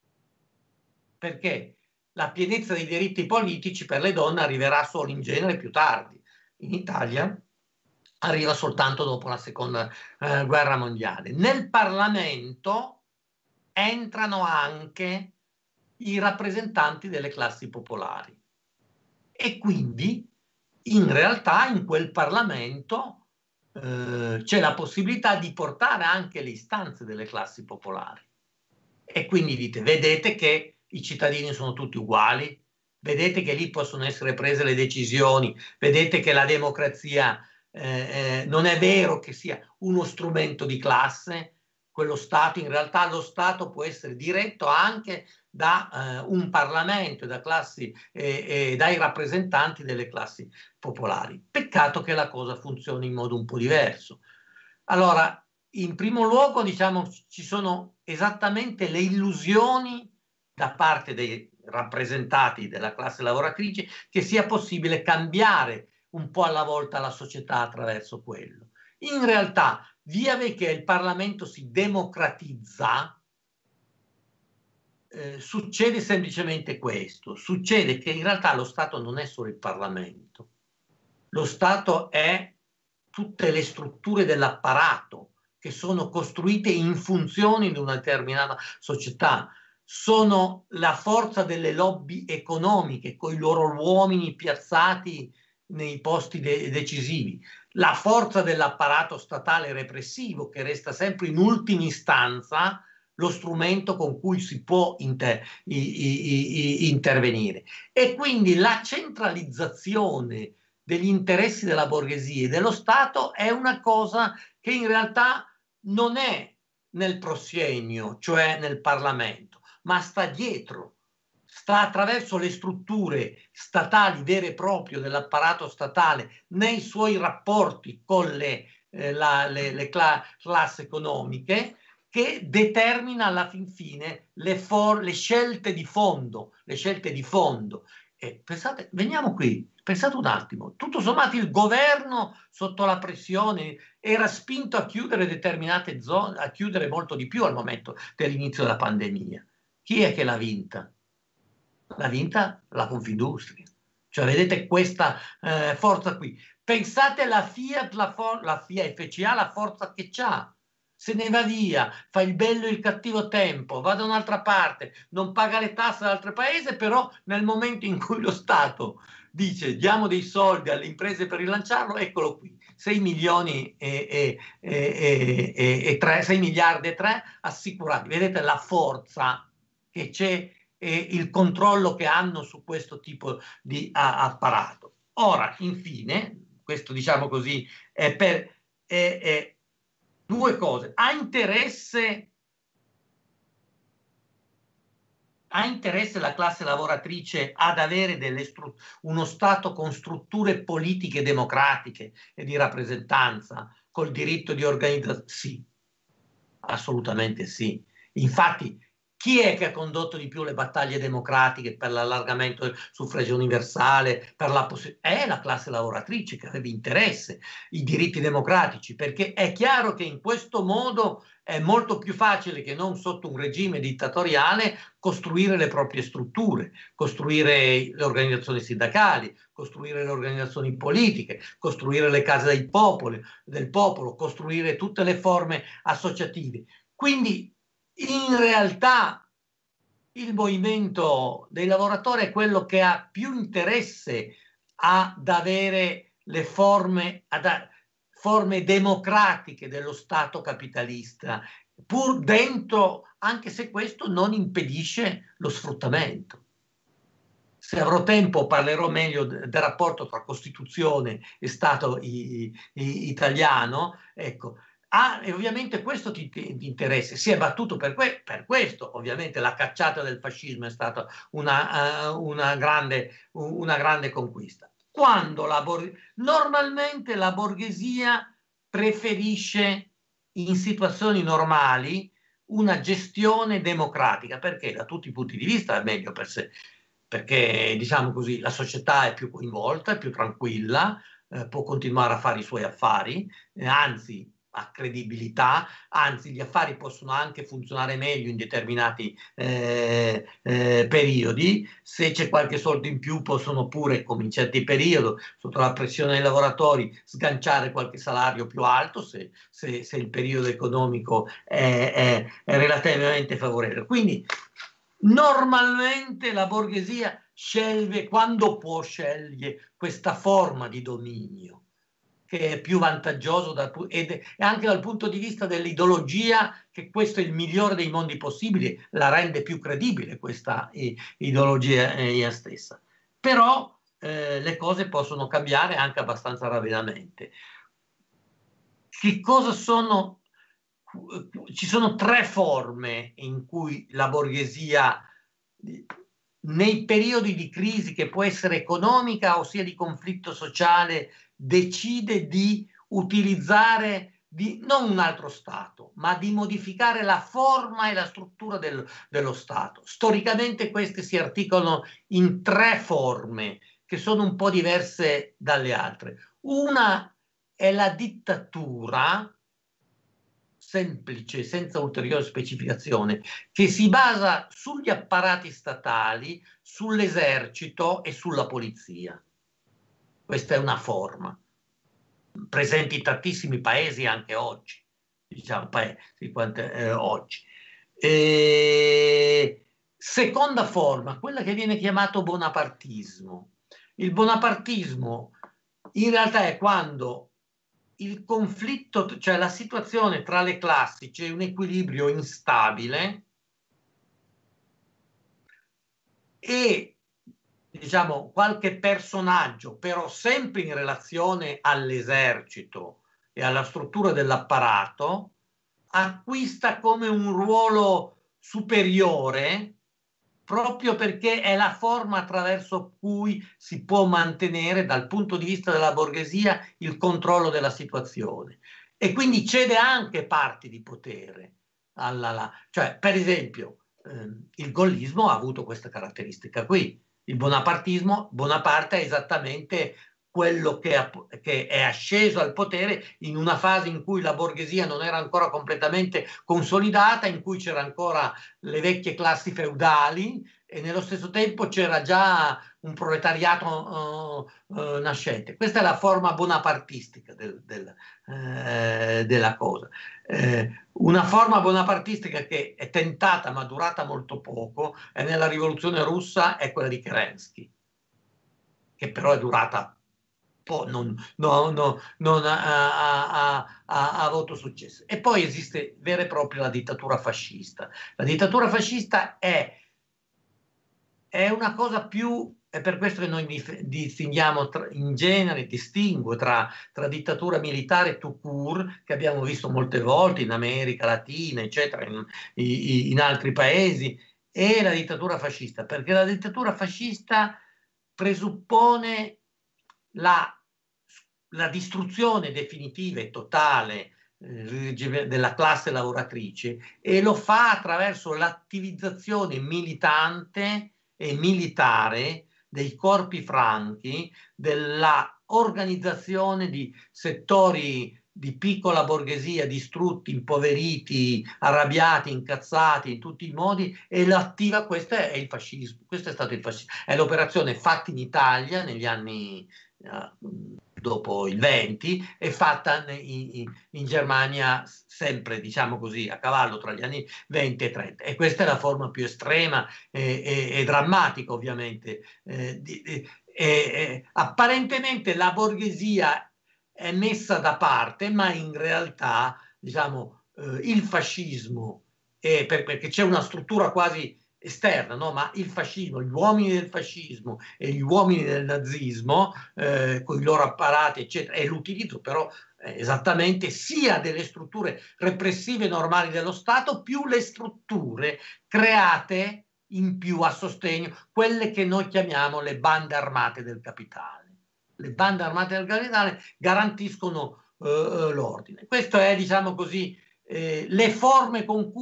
perché la pienezza dei diritti politici per le donne arriverà solo in genere più tardi. In Italia arriva soltanto dopo la seconda eh, guerra mondiale. Nel Parlamento entrano anche i rappresentanti delle classi popolari. E quindi in realtà in quel Parlamento eh, c'è la possibilità di portare anche le istanze delle classi popolari. E quindi dite, vedete che i cittadini sono tutti uguali, vedete che lì possono essere prese le decisioni, vedete che la democrazia eh, eh, non è vero che sia uno strumento di classe, quello Stato, in realtà lo Stato può essere diretto anche da eh, un Parlamento, da classi, eh, eh, dai rappresentanti delle classi popolari. Peccato che la cosa funzioni in modo un po' diverso. Allora, in primo luogo, diciamo, ci sono esattamente le illusioni da parte dei rappresentati della classe lavoratrice che sia possibile cambiare un po' alla volta la società attraverso quello. In realtà, via che il Parlamento si democratizza, eh, succede semplicemente questo, succede che in realtà lo Stato non è solo il Parlamento, lo Stato è tutte le strutture dell'apparato che sono costruite in funzione di una determinata società, sono la forza delle lobby economiche con i loro uomini piazzati nei posti de decisivi, la forza dell'apparato statale repressivo che resta sempre in ultima istanza lo strumento con cui si può inter i, i, i, intervenire. E quindi la centralizzazione degli interessi della borghesia e dello Stato è una cosa che in realtà non è nel proscenio, cioè nel Parlamento, ma sta dietro, sta attraverso le strutture statali vere e proprie dell'apparato statale nei suoi rapporti con le, eh, la, le, le cla classi economiche, che determina alla fin fine le, for le scelte di fondo, le scelte di fondo. E pensate, veniamo qui, pensate un attimo, tutto sommato il governo sotto la pressione era spinto a chiudere determinate zone, a chiudere molto di più al momento dell'inizio della pandemia. Chi è che l'ha vinta? L'ha vinta la Confindustria. Cioè vedete questa eh, forza qui. Pensate alla Fiat, la, la Fiat F C A, la forza che c'ha. Se ne va via, fa il bello e il cattivo tempo, va da un'altra parte, non paga le tasse da altro paese, però nel momento in cui lo Stato dice diamo dei soldi alle imprese per rilanciarlo, eccolo qui, sei milioni e, e, e, e, e tre, sei miliardi e tre assicurati. Vedete la forza che c'è e il controllo che hanno su questo tipo di a, apparato. Ora, infine, questo diciamo così, è per... È, è, due cose, ha interesse, ha interesse la classe lavoratrice ad avere delle uno Stato con strutture politiche democratiche e di rappresentanza, col diritto di organizzazione? Sì, assolutamente sì. Infatti, chi è che ha condotto di più le battaglie democratiche per l'allargamento del suffragio universale, per la è la classe lavoratrice che aveva interesse, i diritti democratici, perché è chiaro che in questo modo è molto più facile che non sotto un regime dittatoriale costruire le proprie strutture, costruire le organizzazioni sindacali, costruire le organizzazioni politiche, costruire le case dei popoli, del popolo, costruire tutte le forme associative. Quindi in realtà il movimento dei lavoratori è quello che ha più interesse ad avere le forme, ad, forme democratiche dello Stato capitalista, pur dentro, anche se questo non impedisce lo sfruttamento. Se avrò tempo parlerò meglio del rapporto tra Costituzione e Stato i, i, italiano, ecco. Ah, e ovviamente questo ti, ti, ti interessa, si è battuto per, que per questo, ovviamente la cacciata del fascismo è stata una, uh, una, grande, una grande conquista. Quando la normalmente la borghesia preferisce in situazioni normali una gestione democratica, perché da tutti i punti di vista è meglio per sé, perché diciamo così la società è più coinvolta, è più tranquilla, eh, può continuare a fare i suoi affari, eh, anzi ha credibilità, anzi gli affari possono anche funzionare meglio in determinati eh, eh, periodi. Se c'è qualche soldo in più possono pure, come in certi periodi, sotto la pressione dei lavoratori, sganciare qualche salario più alto se, se, se il periodo economico è, è, è relativamente favorevole. Quindi normalmente la borghesia sceglie, quando può, sceglie questa forma di dominio, che è più vantaggioso da, ed è anche dal punto di vista dell'ideologia, che questo è il migliore dei mondi possibili, la rende più credibile questa ideologia eh, stessa. Però eh, le cose possono cambiare anche abbastanza rapidamente. Che cosa sono? Ci sono tre forme in cui la borghesia, nei periodi di crisi, che può essere economica, ossia di conflitto sociale, decide di utilizzare di, non un altro Stato, ma di modificare la forma e la struttura del, dello Stato. Storicamente queste si articolano in tre forme che sono un po' diverse dalle altre. Una è la dittatura, semplice, senza ulteriore specificazione, che si basa sugli apparati statali, sull'esercito e sulla polizia. Questa è una forma, presente in tantissimi paesi anche oggi, diciamo, paesi, quante, eh, oggi. E seconda forma, quella che viene chiamato bonapartismo. Il bonapartismo in realtà è quando il conflitto, cioè la situazione tra le classi, c'è un equilibrio instabile e, diciamo, qualche personaggio, però sempre in relazione all'esercito e alla struttura dell'apparato, acquista come un ruolo superiore, proprio perché è la forma attraverso cui si può mantenere, dal punto di vista della borghesia, il controllo della situazione. E quindi cede anche parti di potere. Alla, alla, cioè, per esempio, ehm, il gollismo ha avuto questa caratteristica qui. Il bonapartismo, Bonaparte è esattamente quello che, ha, che è asceso al potere in una fase in cui la borghesia non era ancora completamente consolidata, in cui c'era ancora le vecchie classi feudali e nello stesso tempo c'era già un proletariato uh, uh, nascente. Questa è la forma bonapartistica del, del, eh, della cosa. Eh, una forma bonapartistica che è tentata ma durata molto poco, e nella rivoluzione russa è quella di Kerensky, che però è durata non, no, no, non ha, ha, ha, ha avuto successo. E poi esiste vera e propria la dittatura fascista. La dittatura fascista è, è una cosa più, è per questo che noi distinguiamo tra, in genere, distingue tra, tra dittatura militare tout court, che abbiamo visto molte volte in America Latina, eccetera, in, in, in altri paesi, e la dittatura fascista, perché la dittatura fascista presuppone la la distruzione definitiva e totale eh, della classe lavoratrice, e lo fa attraverso l'attivizzazione militante e militare dei corpi franchi, della organizzazione di settori di piccola borghesia distrutti, impoveriti, arrabbiati, incazzati in tutti i modi, e l'attiva. Questo è il fascismo, questo è stato il fascismo, è l'operazione fatta in Italia negli anni uh, dopo il venti, è fatta in, in Germania sempre, diciamo così, a cavallo tra gli anni venti e trenta, e questa è la forma più estrema e, e, e drammatica, ovviamente. Eh, di, di, e, e, apparentemente la borghesia è messa da parte, ma in realtà, diciamo, eh, il fascismo è per, perché c'è una struttura quasi esterna, no? Ma il fascismo, gli uomini del fascismo e gli uomini del nazismo, eh, con i loro apparati, eccetera, e l'utilizzo però eh, esattamente sia delle strutture repressive normali dello Stato, più le strutture create in più a sostegno, quelle che noi chiamiamo le bande armate del capitale. Le bande armate del capitale garantiscono eh, l'ordine. Questo è, diciamo così, eh, le forme con cui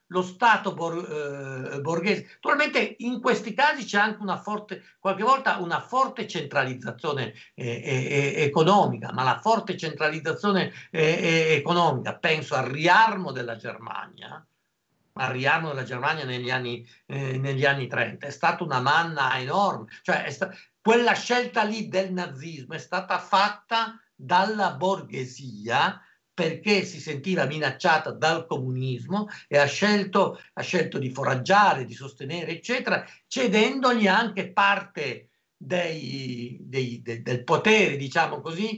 lo Stato bor eh, borghese. Naturalmente in questi casi c'è anche una forte, qualche volta una forte centralizzazione eh, eh, economica, ma la forte centralizzazione eh, economica, penso al riarmo della Germania, al riarmo della Germania negli anni, eh, negli anni trenta, è stata una manna enorme, cioè è sta quella scelta lì del nazismo è stata fatta dalla borghesia perché si sentiva minacciata dal comunismo e ha scelto, ha scelto di foraggiare, di sostenere, eccetera, cedendogli anche parte dei, dei, de, del potere, diciamo così,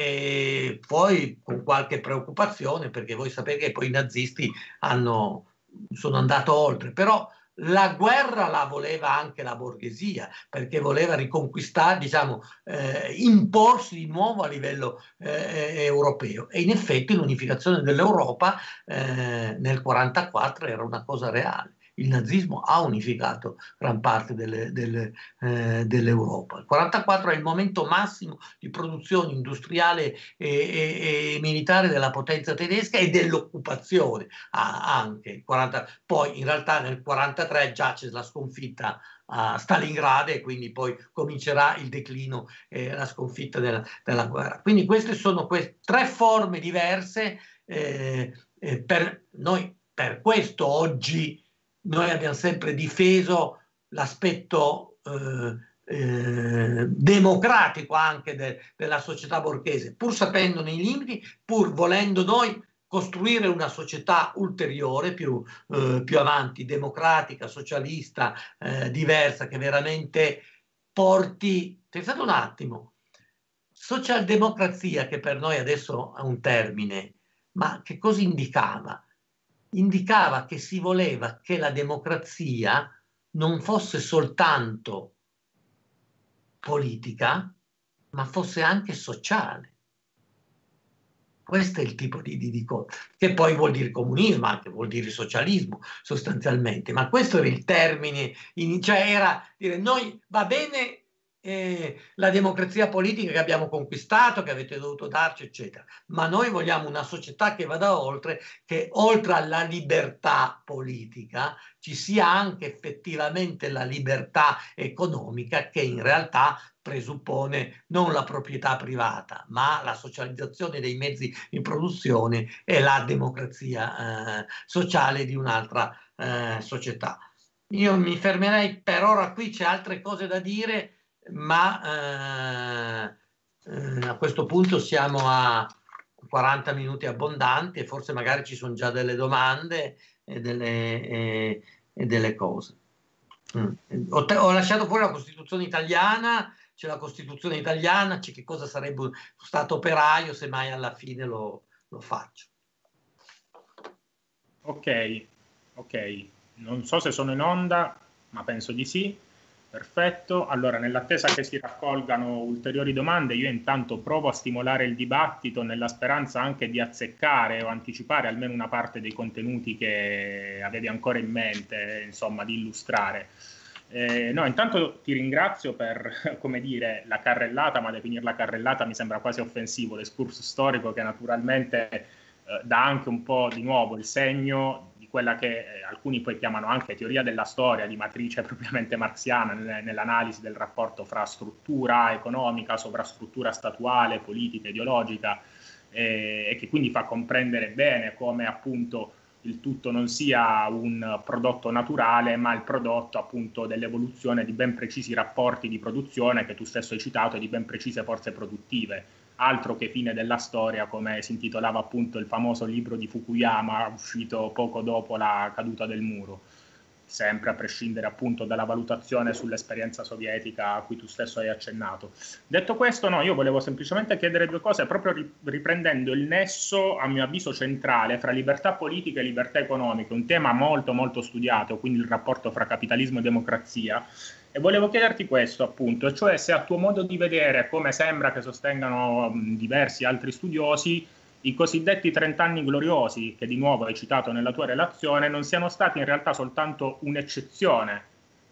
e poi con qualche preoccupazione, perché voi sapete che poi i nazisti hanno, sono andato oltre, però la guerra la voleva anche la borghesia, perché voleva riconquistare, diciamo, eh, imporsi di nuovo a livello eh, europeo. E in effetti l'unificazione dell'Europa eh, nel quarantaquattro era una cosa reale. Il nazismo ha unificato gran parte delle, delle, eh, dell'Europa. Il quarantaquattro è il momento massimo di produzione industriale e, e, e militare della potenza tedesca e dell'occupazione ah, anche. Il quaranta, poi in realtà nel quarantatré già c'è la sconfitta a Stalingrado e quindi poi comincerà il declino e eh, la sconfitta della, della guerra. Quindi queste sono queste tre forme diverse eh, eh, per noi. Per questo oggi noi abbiamo sempre difeso l'aspetto eh, eh, democratico anche de, della società borghese, pur sapendo nei limiti, pur volendo noi costruire una società ulteriore, più, eh, più avanti, democratica, socialista, eh, diversa, che veramente porti... Pensate un attimo, socialdemocrazia, che per noi adesso è un termine, ma che cosa indicava? Indicava che si voleva che la democrazia non fosse soltanto politica, ma fosse anche sociale. Questo è il tipo di, di, di cosa, che poi vuol dire comunismo, anche vuol dire socialismo sostanzialmente, ma questo era il termine, in, cioè era dire noi va bene eh, la democrazia politica che abbiamo conquistato, che avete dovuto darci, eccetera, ma noi vogliamo una società che vada oltre, che oltre alla libertà politica ci sia anche effettivamente la libertà economica, che in realtà presuppone non la proprietà privata, ma la socializzazione dei mezzi di produzione e la democrazia eh, sociale di un'altra eh, società. Io mi fermerei per ora qui, c'è altre cose da dire, ma eh, eh, a questo punto siamo a quaranta minuti abbondanti e forse magari ci sono già delle domande e delle, e, e delle cose. Mm. Ho, ho lasciato fuori la Costituzione italiana, c'è la Costituzione italiana, c'è che cosa sarebbe un Stato operaio, se mai alla fine lo, lo faccio. Ok, ok, non so se sono in onda, ma penso di sì. Perfetto, allora nell'attesa che si raccolgano ulteriori domande io intanto provo a stimolare il dibattito nella speranza anche di azzeccare o anticipare almeno una parte dei contenuti che avevi ancora in mente, insomma, di illustrare. Eh, no, intanto ti ringrazio per, come dire, la carrellata, ma definirla carrellata mi sembra quasi offensivo, l'escursus storico che naturalmente eh, dà anche un po' di nuovo il segno quella che eh, alcuni poi chiamano anche teoria della storia, di matrice propriamente marxiana, nell'analisi del rapporto fra struttura economica, sovrastruttura statuale, politica, ideologica, eh, e che quindi fa comprendere bene come appunto il tutto non sia un prodotto naturale, ma il prodotto appunto dell'evoluzione di ben precisi rapporti di produzione che tu stesso hai citato e di ben precise forze produttive. Altro che fine della storia, come si intitolava appunto il famoso libro di Fukuyama, uscito poco dopo la caduta del muro, sempre a prescindere appunto dalla valutazione sull'esperienza sovietica a cui tu stesso hai accennato. Detto questo, no, io volevo semplicemente chiedere due cose, proprio riprendendo il nesso, a mio avviso, centrale fra libertà politica e libertà economica, un tema molto molto studiato, quindi il rapporto fra capitalismo e democrazia. E volevo chiederti questo appunto, cioè se a tuo modo di vedere, come sembra che sostengano diversi altri studiosi, i cosiddetti trent'anni gloriosi, che di nuovo hai citato nella tua relazione, non siano stati in realtà soltanto un'eccezione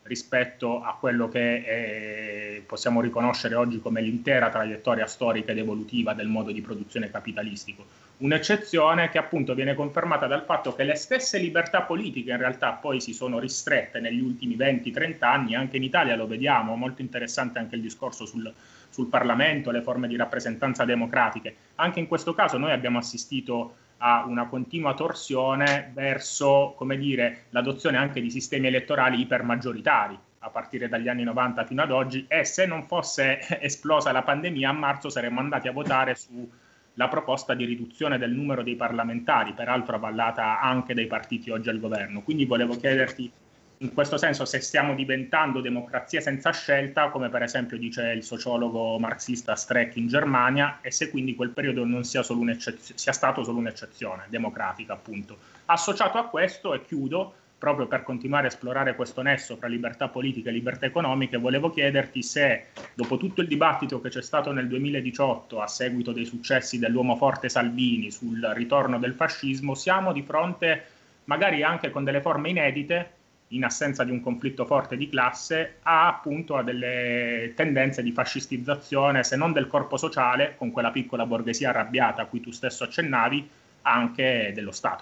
rispetto a quello che è, possiamo riconoscere oggi come l'intera traiettoria storica ed evolutiva del modo di produzione capitalistico. Un'eccezione che appunto viene confermata dal fatto che le stesse libertà politiche in realtà poi si sono ristrette negli ultimi venti trenta anni, anche in Italia lo vediamo, molto interessante anche il discorso sul, sul Parlamento, le forme di rappresentanza democratiche. Anche in questo caso noi abbiamo assistito a una continua torsione verso, come dire, l'adozione anche di sistemi elettorali ipermaggioritari a partire dagli anni novanta fino ad oggi, e se non fosse esplosa la pandemia a marzo saremmo andati a votare sulla proposta di riduzione del numero dei parlamentari, peraltro avvallata anche dai partiti oggi al governo. Quindi volevo chiederti in questo senso se stiamo diventando democrazie senza scelta, come per esempio dice il sociologo marxista Streck in Germania, e se quindi quel periodo non sia, solo sia stato solo un'eccezione democratica, appunto. Associato a questo, e chiudo, proprio per continuare a esplorare questo nesso fra libertà politiche e libertà economiche, volevo chiederti se, dopo tutto il dibattito che c'è stato nel duemiladiciotto a seguito dei successi dell'uomo forte Salvini sul ritorno del fascismo, siamo di fronte, magari anche con delle forme inedite, in assenza di un conflitto forte di classe, a appunto a delle tendenze di fascistizzazione, se non del corpo sociale, con quella piccola borghesia arrabbiata a cui tu stesso accennavi, anche dello Stato.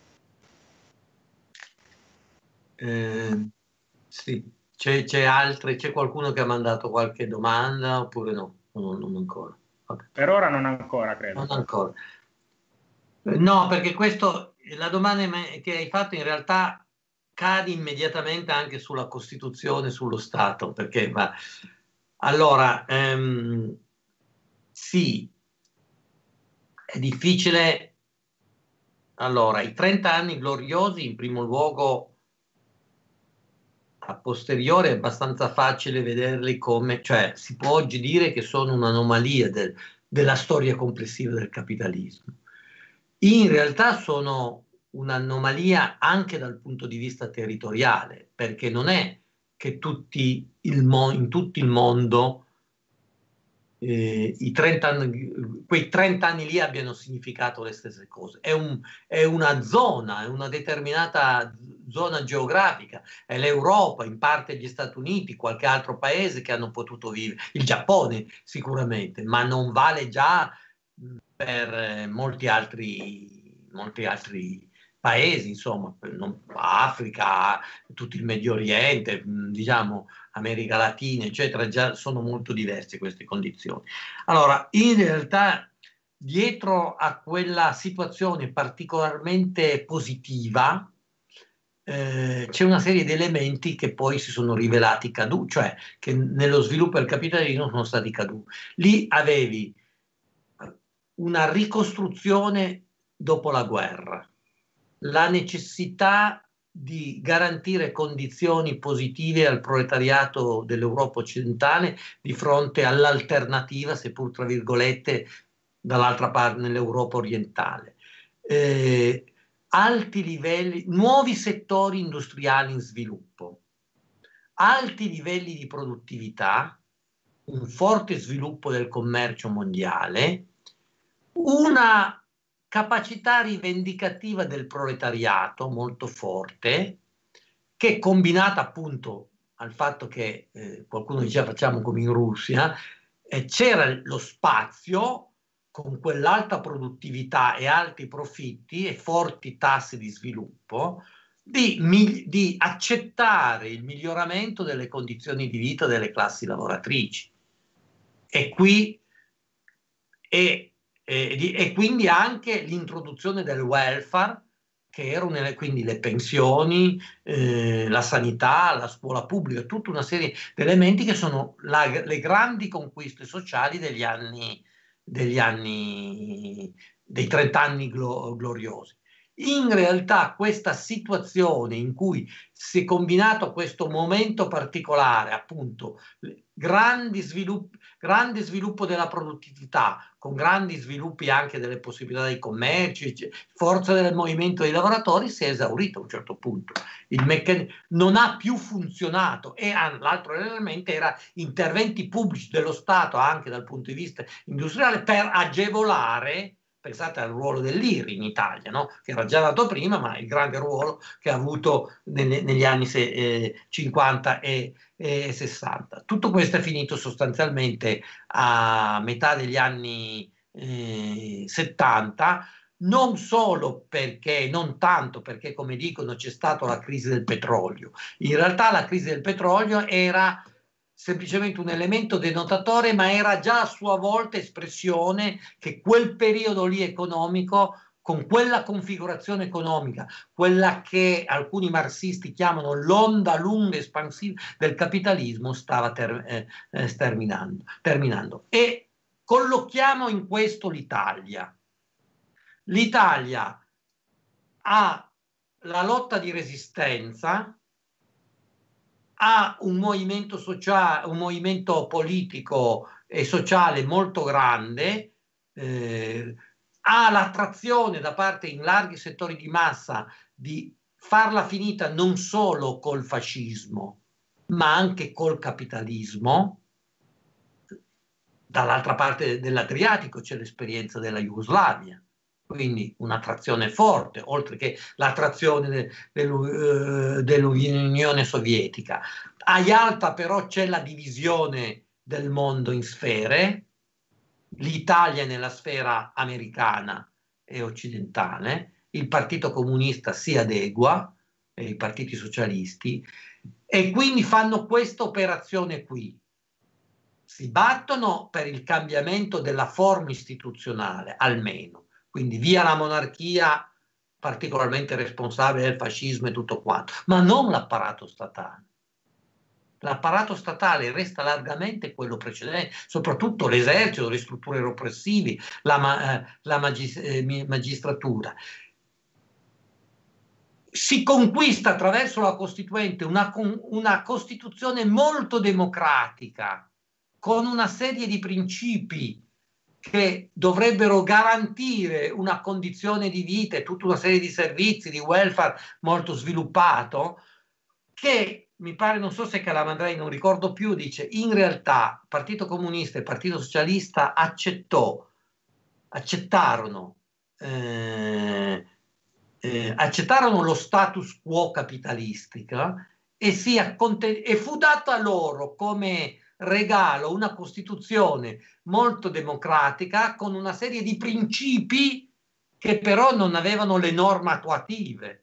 Eh, sì, c'è altre, c'è qualcuno che ha mandato qualche domanda oppure no? Non, non ancora. Vabbè. Per ora non ancora, credo. Non ancora. No, perché questo, la domanda che hai fatto in realtà cade immediatamente anche sulla Costituzione, sullo Stato, perché va. Allora, ehm, sì, è difficile. Allora, i trenta anni gloriosi, in primo luogo, a posteriore è abbastanza facile vederli come, cioè si può oggi dire che sono un'anomalia del, della storia complessiva del capitalismo. In realtà sono un'anomalia anche dal punto di vista territoriale, perché non è che tutti il mo- in tutto il mondo eh, i trenta anni, quei trenta anni lì abbiano significato le stesse cose. È, un, è una zona, è una determinata zona geografica, è l'Europa, in parte gli Stati Uniti, qualche altro paese che hanno potuto vivere, il Giappone sicuramente, ma non vale già per eh, molti altri, molti altri paesi, insomma, non, Africa, tutto il Medio Oriente, diciamo America Latina, eccetera, già sono molto diverse queste condizioni. Allora, in realtà, dietro a quella situazione particolarmente positiva, eh, c'è una serie di elementi che poi si sono rivelati caduti, cioè che nello sviluppo del capitalismo sono stati caduti. Lì avevi una ricostruzione dopo la guerra, la necessità di garantire condizioni positive al proletariato dell'Europa occidentale di fronte all'alternativa, seppur tra virgolette, dall'altra parte nell'Europa orientale. Eh, alti livelli, nuovi settori industriali in sviluppo, alti livelli di produttività, un forte sviluppo del commercio mondiale, una capacità rivendicativa del proletariato molto forte, che combinata appunto al fatto che eh, qualcuno diceva facciamo come in Russia, eh, c'era lo spazio con quell'alta produttività e alti profitti e forti tassi di sviluppo di, di accettare il miglioramento delle condizioni di vita delle classi lavoratrici. E qui e E, e quindi anche l'introduzione del welfare, che erano quindi le pensioni, eh, la sanità, la scuola pubblica, tutta una serie di elementi che sono la, le grandi conquiste sociali degli anni, degli anni dei trenta anni glo, gloriosi. In realtà questa situazione in cui si è combinato questo momento particolare, appunto, grandi sviluppi, grande sviluppo della produttività, con grandi sviluppi anche delle possibilità di commercio, forza del movimento dei lavoratori, si è esaurito a un certo punto. Il meccanismo non ha più funzionato e l'altro elemento era interventi pubblici dello Stato anche dal punto di vista industriale per agevolare Pensate al ruolo dell'I R I in Italia, no? Che era già nato prima, ma il grande ruolo che ha avuto negli, negli anni se, eh, cinquanta e, e sessanta. Tutto questo è finito sostanzialmente a metà degli anni eh, settanta, non solo perché, non tanto perché, come dicono, c'è stata la crisi del petrolio. In realtà la crisi del petrolio era semplicemente un elemento denotatore, ma era già a sua volta espressione che quel periodo lì economico, con quella configurazione economica, quella che alcuni marxisti chiamano l'onda lunga espansiva del capitalismo, stava ter eh, eh, terminando, terminando. E collochiamo in questo l'Italia. L'Italia ha la lotta di resistenza, ha un movimento sociale, un movimento politico e sociale molto grande, eh, ha l'attrazione da parte in larghi settori di massa di farla finita non solo col fascismo, ma anche col capitalismo. Dall'altra parte dell'Adriatico c'è l'esperienza della Jugoslavia, quindi un'attrazione forte, oltre che l'attrazione dell'Unione Sovietica. A Yalta però c'è la divisione del mondo in sfere, l'Italia nella sfera americana e occidentale, il Partito Comunista si adegua, e i partiti socialisti, e quindi fanno questa operazione qui. Si battono per il cambiamento della forma istituzionale, almeno. Quindi via la monarchia, particolarmente responsabile del fascismo e tutto quanto, ma non l'apparato statale. L'apparato statale resta largamente quello precedente, soprattutto l'esercito, le strutture repressive, la, eh, la magis eh, magistratura. Si conquista attraverso la Costituente una, una Costituzione molto democratica, con una serie di principi che dovrebbero garantire una condizione di vita e tutta una serie di servizi, di welfare molto sviluppato, che mi pare, non so se Calamandrei, non ricordo più, dice in realtà il Partito Comunista e il Partito Socialista accettò, accettarono, eh, eh, accettarono lo status quo capitalistico e, si e fu data loro come regalo una Costituzione molto democratica con una serie di principi che però non avevano le norme attuative,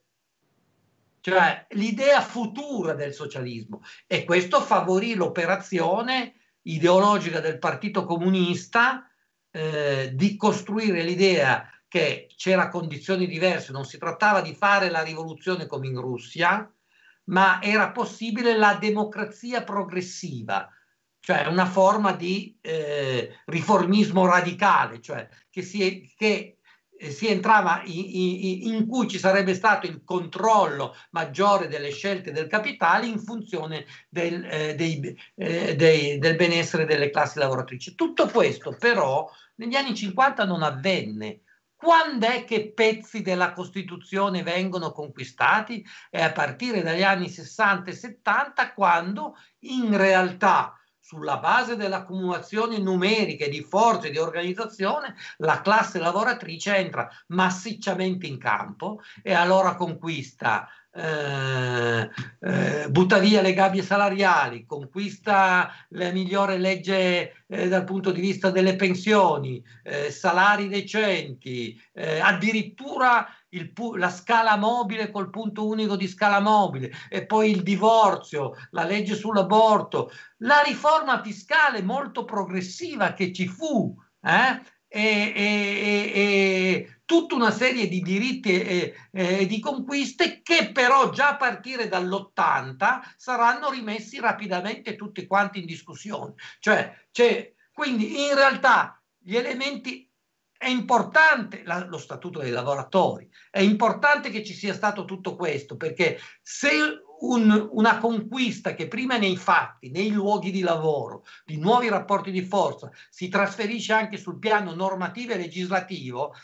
cioè l'idea futura del socialismo, e questo favorì l'operazione ideologica del Partito Comunista eh, di costruire l'idea che c'era condizioni diverse, non si trattava di fare la rivoluzione come in Russia, ma era possibile la democrazia progressiva, cioè una forma di eh, riformismo radicale, cioè che si, che, eh, si entrava in, in, in cui ci sarebbe stato il controllo maggiore delle scelte del capitale in funzione del, eh, dei, eh, dei, del benessere delle classi lavoratrici. Tutto questo però negli anni cinquanta non avvenne. Quando è che pezzi della Costituzione vengono conquistati? È a partire dagli anni sessanta e settanta, quando in realtà, sulla base dell'accumulazione numerica e di forze di organizzazione, la classe lavoratrice entra massicciamente in campo e allora conquista, eh, eh, butta via le gabbie salariali, conquista la migliore legge eh, dal punto di vista delle pensioni, eh, salari decenti, eh, addirittura Il, la scala mobile col punto unico di scala mobile, e poi il divorzio, la legge sull'aborto, la riforma fiscale molto progressiva che ci fu, eh? e, e, e tutta una serie di diritti e, e di conquiste che però già a partire dall'ottanta saranno rimessi rapidamente tutti quanti in discussione. Cioè, cioè, quindi in realtà gli elementi... È importante la, lo statuto dei lavoratori, è importante che ci sia stato tutto questo, perché se un, una conquista che prima nei fatti, nei luoghi di lavoro, di nuovi rapporti di forza, si trasferisce anche sul piano normativo e legislativo,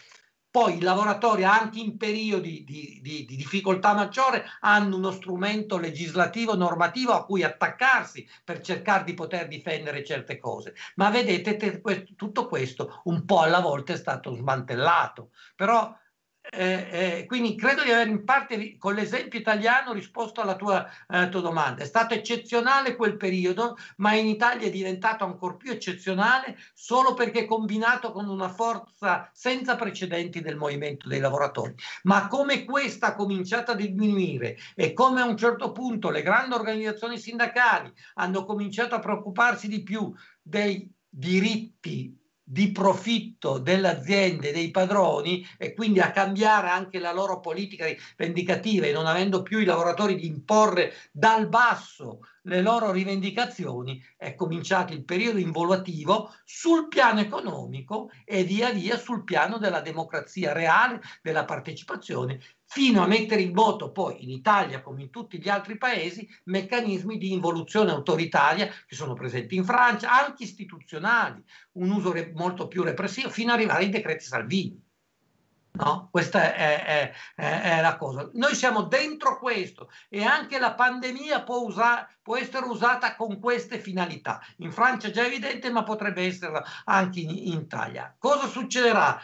poi i lavoratori anche in periodi di, di, di difficoltà maggiore hanno uno strumento legislativo, normativo a cui attaccarsi per cercare di poter difendere certe cose. Ma vedete, te, questo, tutto questo un po' alla volta è stato smantellato. Però Eh, eh, quindi credo di aver in parte con l'esempio italiano risposto alla tua, eh, tua domanda. È stato eccezionale quel periodo, ma in Italia è diventato ancora più eccezionale solo perché combinato con una forza senza precedenti del movimento dei lavoratori. Ma come questa ha cominciato a diminuire e come a un certo punto le grandi organizzazioni sindacali hanno cominciato a preoccuparsi di più dei diritti di profitto delle aziende, dei padroni, e quindi a cambiare anche la loro politica vendicativa e non avendo più i lavoratori di imporre dal basso le loro rivendicazioni, è cominciato il periodo involutivo sul piano economico e via via sul piano della democrazia reale, della partecipazione, fino a mettere in moto poi in Italia come in tutti gli altri paesi meccanismi di involuzione autoritaria che sono presenti in Francia, anche istituzionali, un uso molto più repressivo, fino ad arrivare ai decreti Salvini. No? Questa è, è, è, è la cosa. Noi siamo dentro questo e anche la pandemia può, usare, può essere usata con queste finalità. In Francia è già evidente, ma potrebbe esserlo anche in, in Italia. Cosa succederà?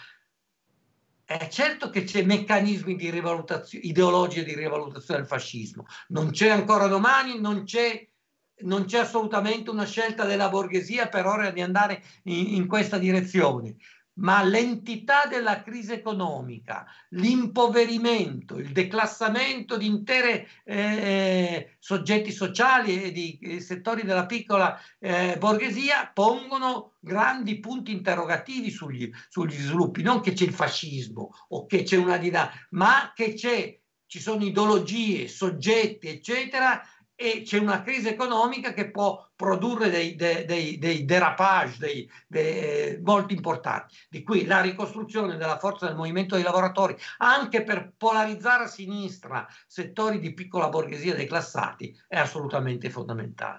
È certo che c'è meccanismi di rivalutazione, ideologie di rivalutazione del fascismo. Non c'è ancora domani, non c'è non c'è assolutamente una scelta della borghesia per ora di andare in, in questa direzione, ma l'entità della crisi economica, l'impoverimento, il declassamento di intere eh, soggetti sociali e di eh, settori della piccola eh, borghesia pongono grandi punti interrogativi sugli, sugli sviluppi. Non che c'è il fascismo o che c'è una dinamica, ma che c'è, ci sono ideologie, soggetti, eccetera, e c'è una crisi economica che può produrre dei, dei, dei, dei derapage dei, dei, eh, molto importanti, di cui la ricostruzione della forza del movimento dei lavoratori anche per polarizzare a sinistra settori di piccola borghesia declassati è assolutamente fondamentale.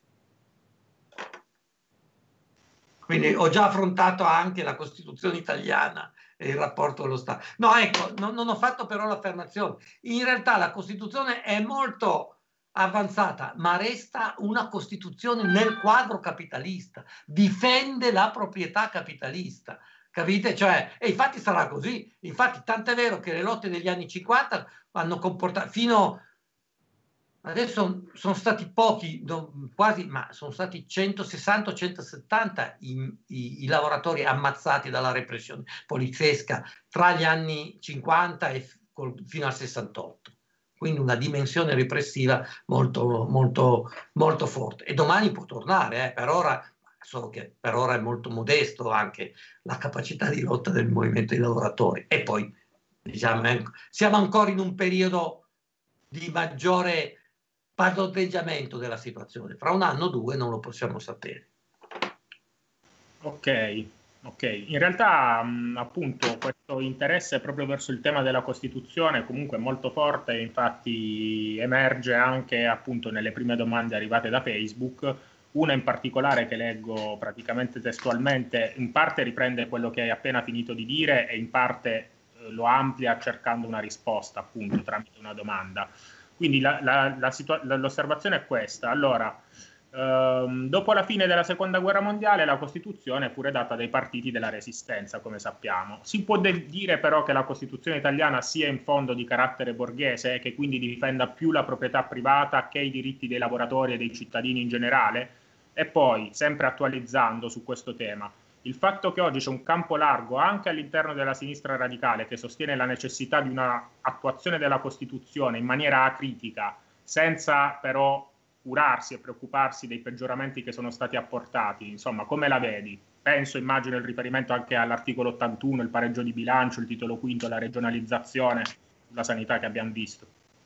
Quindi ho già affrontato anche la Costituzione italiana e il rapporto dello Stato. No, ecco, non, non ho fatto però l'affermazione. In realtà la Costituzione è molto avanzata, ma resta una Costituzione nel quadro capitalista, difende la proprietà capitalista, capite? Cioè, e infatti sarà così, infatti tant'è vero che le lotte degli anni cinquanta hanno comportato, fino adesso sono stati pochi, quasi, ma sono stati centosessanta o centosettanta i, i, i lavoratori ammazzati dalla repressione poliziesca tra gli anni cinquanta e fino al sessantotto. Quindi una dimensione repressiva molto, molto, molto forte. E domani può tornare, eh, per ora, solo che per ora è molto modesto anche la capacità di lotta del movimento dei lavoratori. E poi, diciamo, siamo ancora in un periodo di maggiore padroneggiamento della situazione. Fra un anno o due non lo possiamo sapere. Ok. Ok, in realtà mh, appunto questo interesse proprio verso il tema della Costituzione comunque è molto forte, infatti emerge anche appunto nelle prime domande arrivate da Facebook, una in particolare che leggo praticamente testualmente, in parte riprende quello che hai appena finito di dire e in parte eh, lo amplia cercando una risposta appunto tramite una domanda. Quindi la, la, la l'osservazione è questa, allora... Uh, dopo la fine della seconda guerra mondiale la Costituzione fu redatta dai partiti della Resistenza, come sappiamo. Si può dire però che la Costituzione italiana sia in fondo di carattere borghese e che quindi difenda più la proprietà privata che i diritti dei lavoratori e dei cittadini in generale? E poi, sempre attualizzando su questo tema, il fatto che oggi c'è un campo largo anche all'interno della sinistra radicale che sostiene la necessità di una attuazione della Costituzione in maniera acritica, senza però curarsi e preoccuparsi dei peggioramenti che sono stati apportati, insomma, come la vedi? Penso, immagino, il riferimento anche all'articolo ottantuno, il pareggio di bilancio, il titolo quinto, la regionalizzazione, la sanità che abbiamo visto.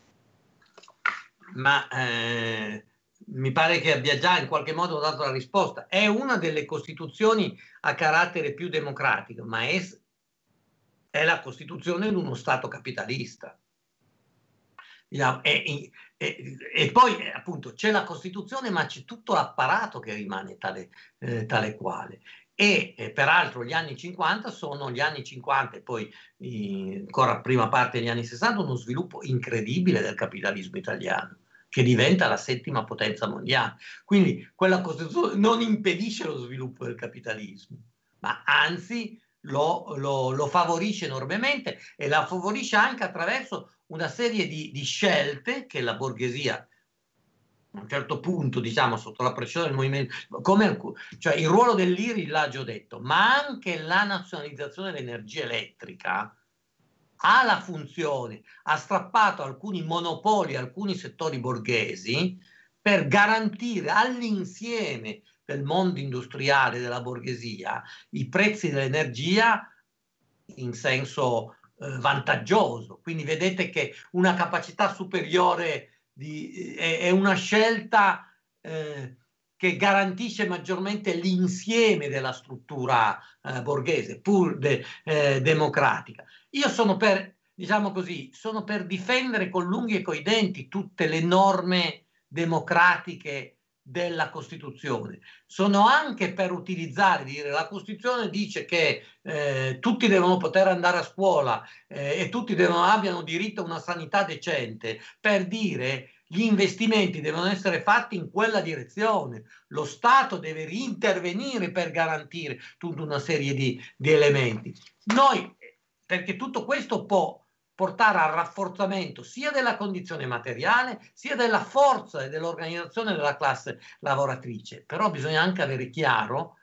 Ma eh, mi pare che abbia già in qualche modo dato la risposta. È una delle costituzioni a carattere più democratico, ma è, è la Costituzione in uno Stato capitalista. E, e, e poi appunto c'è la Costituzione, ma c'è tutto l'apparato che rimane tale, eh, tale quale. E eh, peraltro gli anni cinquanta sono gli anni cinquanta e poi eh, ancora prima parte degli anni sessanta uno sviluppo incredibile del capitalismo italiano, che diventa la settima potenza mondiale. Quindi quella Costituzione non impedisce lo sviluppo del capitalismo, ma anzi lo, lo, lo favorisce enormemente, e la favorisce anche attraverso una serie di, di scelte che la borghesia, a un certo punto, diciamo, sotto la pressione del movimento, come, cioè il ruolo dell'I R I l'ha già detto, ma anche la nazionalizzazione dell'energia elettrica ha la funzione, ha strappato alcuni monopoli, alcuni settori borghesi, per garantire all'insieme del mondo industriale della borghesia i prezzi dell'energia in senso eh, vantaggioso. Quindi vedete che una capacità superiore di, è, è una scelta eh, che garantisce maggiormente l'insieme della struttura eh, borghese, pur de, eh, democratica. Io sono per, diciamo così, sono per difendere con l'unghie e coi denti tutte le norme democratiche della Costituzione. Sono anche per utilizzare, dire, la Costituzione dice che eh, tutti devono poter andare a scuola eh, e tutti devono, abbiano diritto a una sanità decente, per dire gli investimenti devono essere fatti in quella direzione, lo Stato deve intervenire per garantire tutta una serie di, di elementi. Noi, perché tutto questo può portare al rafforzamento sia della condizione materiale sia della forza e dell'organizzazione della classe lavoratrice. Però bisogna anche avere chiaro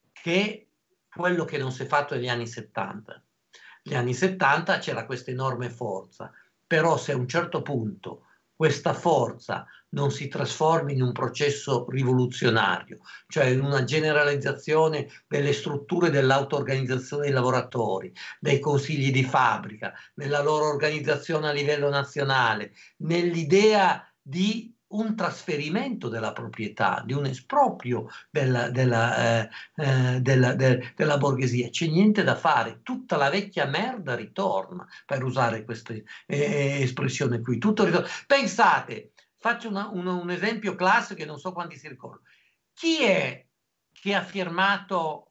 che quello che non si è fatto negli anni settanta. Negli anni settanta c'era questa enorme forza, però se a un certo punto questa forza non si trasforma in un processo rivoluzionario, cioè in una generalizzazione delle strutture dell'auto-organizzazione dei lavoratori, dei consigli di fabbrica, nella loro organizzazione a livello nazionale, nell'idea di un trasferimento della proprietà, di un esproprio della, della, eh, eh, della, de, della borghesia. C'è niente da fare, tutta la vecchia merda ritorna, per usare questa eh, espressione qui. Tutto ritorna. Pensate, faccio una, una, un esempio classico che non so quanti si ricordano. Chi è che ha firmato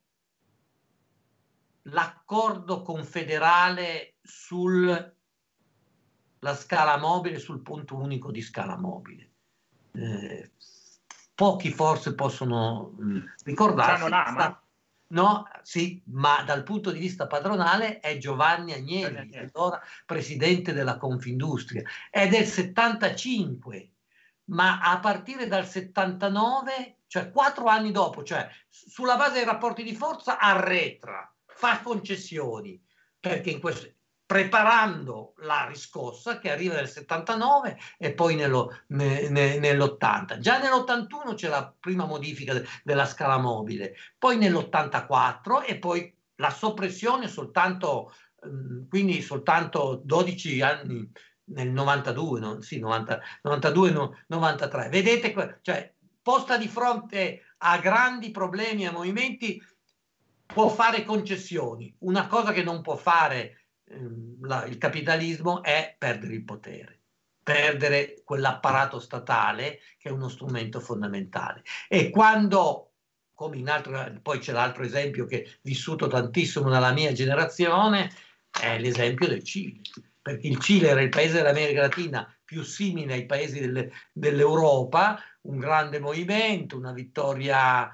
l'accordo confederale sulla scala mobile, sul punto unico di scala mobile? Eh, pochi forse possono mh, ricordarsi. Sta, no, sì, ma dal punto di vista padronale è Giovanni Agnelli, allora presidente della Confindustria, è del settantacinque, ma a partire dal settantanove, cioè quattro anni dopo, cioè sulla base dei rapporti di forza, arretra, fa concessioni, perché in questo, preparando la riscossa che arriva nel settantanove e poi nello, ne, ne, nell'ottanta. Già nell'ottantuno c'è la prima modifica de, della scala mobile, poi nell'ottantaquattro e poi la soppressione soltanto, quindi soltanto dodici anni nel novantadue, no? Sì, novanta, novantadue, no, novantatré. Vedete, cioè, posta di fronte a grandi problemi, a movimenti, può fare concessioni. Una cosa che non può fare La, il capitalismo è perdere il potere, perdere quell'apparato statale che è uno strumento fondamentale. E quando, come in altro, poi c'è l'altro esempio che è vissuto tantissimo nella mia generazione, è l'esempio del Cile, perché il Cile era il paese dell'America Latina più simile ai paesi del, dell'Europa, un grande movimento, una vittoria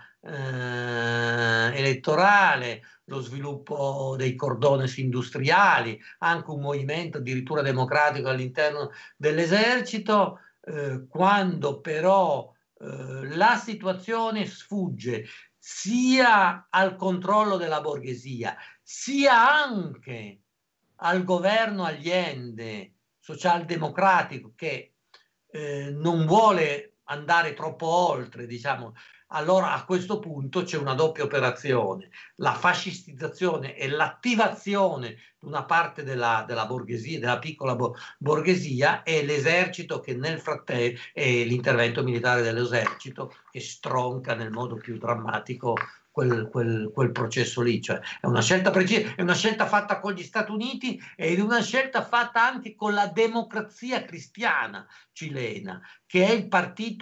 eh, elettorale, lo sviluppo dei cordones industriali, anche un movimento addirittura democratico all'interno dell'esercito, eh, quando però eh, la situazione sfugge sia al controllo della borghesia, sia anche al governo Allende socialdemocratico che eh, non vuole andare troppo oltre, diciamo. Allora a questo punto c'è una doppia operazione, la fascistizzazione e l'attivazione di una parte della, della borghesia, della piccola bo borghesia, e l'esercito che nel frattempo, e l'intervento militare dell'esercito che stronca nel modo più drammatico quel, quel, quel processo lì. Cioè, è una scelta precisa, è una scelta fatta con gli Stati Uniti ed è una scelta fatta anche con la Democrazia Cristiana cilena, che è il partito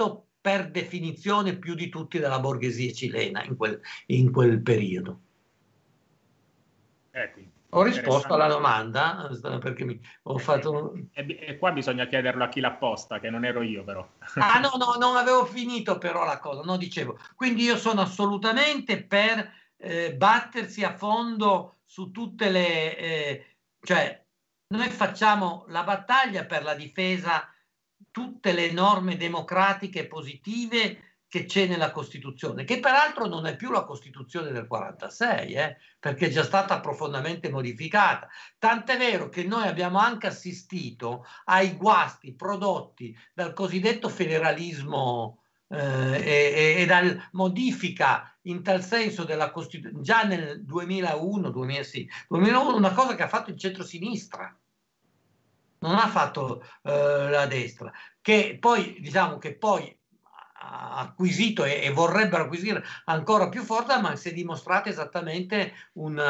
per definizione più di tutti dalla borghesia cilena in quel, in quel periodo. Ecco, ho risposto alla domanda perché mi ho fatto... E, e, e qua bisogna chiederlo a chi l'ha posta, che non ero io però. Ah no, no, non avevo finito però la cosa, no, dicevo. Quindi io sono assolutamente per eh, battersi a fondo su tutte le... Eh, cioè, noi facciamo la battaglia per la difesa tutte le norme democratiche positive che c'è nella Costituzione, che peraltro non è più la Costituzione del quarantasei, eh, perché è già stata profondamente modificata. Tant'è vero che noi abbiamo anche assistito ai guasti prodotti dal cosiddetto federalismo eh, e, e dal modifica in tal senso della Costituzione, già nel duemilauno, duemila, sì, duemilauno, una cosa che ha fatto il centro-sinistra. Non ha fatto eh, la destra, che poi diciamo che poi ha acquisito e, e vorrebbero acquisire ancora più forza, ma si è dimostrato esattamente un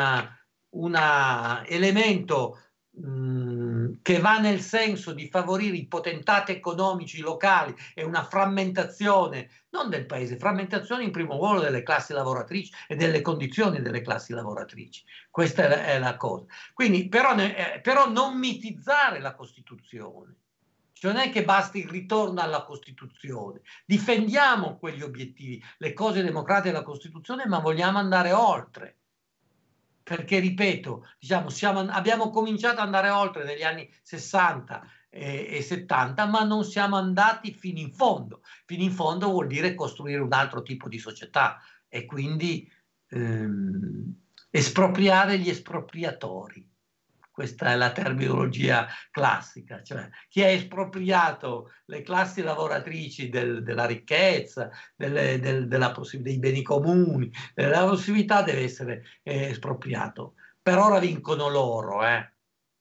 elemento mh, che va nel senso di favorire i potentati economici locali e una frammentazione non del paese, frammentazione in primo luogo delle classi lavoratrici e delle condizioni delle classi lavoratrici. Questa è la, è la cosa. Quindi, però, eh, però non mitizzare la Costituzione. Cioè non è che basti il ritorno alla Costituzione. Difendiamo quegli obiettivi, le cose democratiche della Costituzione, ma vogliamo andare oltre. Perché, ripeto, diciamo, siamo, abbiamo cominciato ad andare oltre negli anni sessanta e, e settanta, ma non siamo andati fino in fondo. Fino in fondo vuol dire costruire un altro tipo di società e quindi ehm, espropriare gli espropriatori. Questa è la terminologia classica, cioè chi ha espropriato le classi lavoratrici del, della ricchezza, delle, del, della dei beni comuni, della possibilità deve essere eh, espropriato. Per ora vincono loro, eh.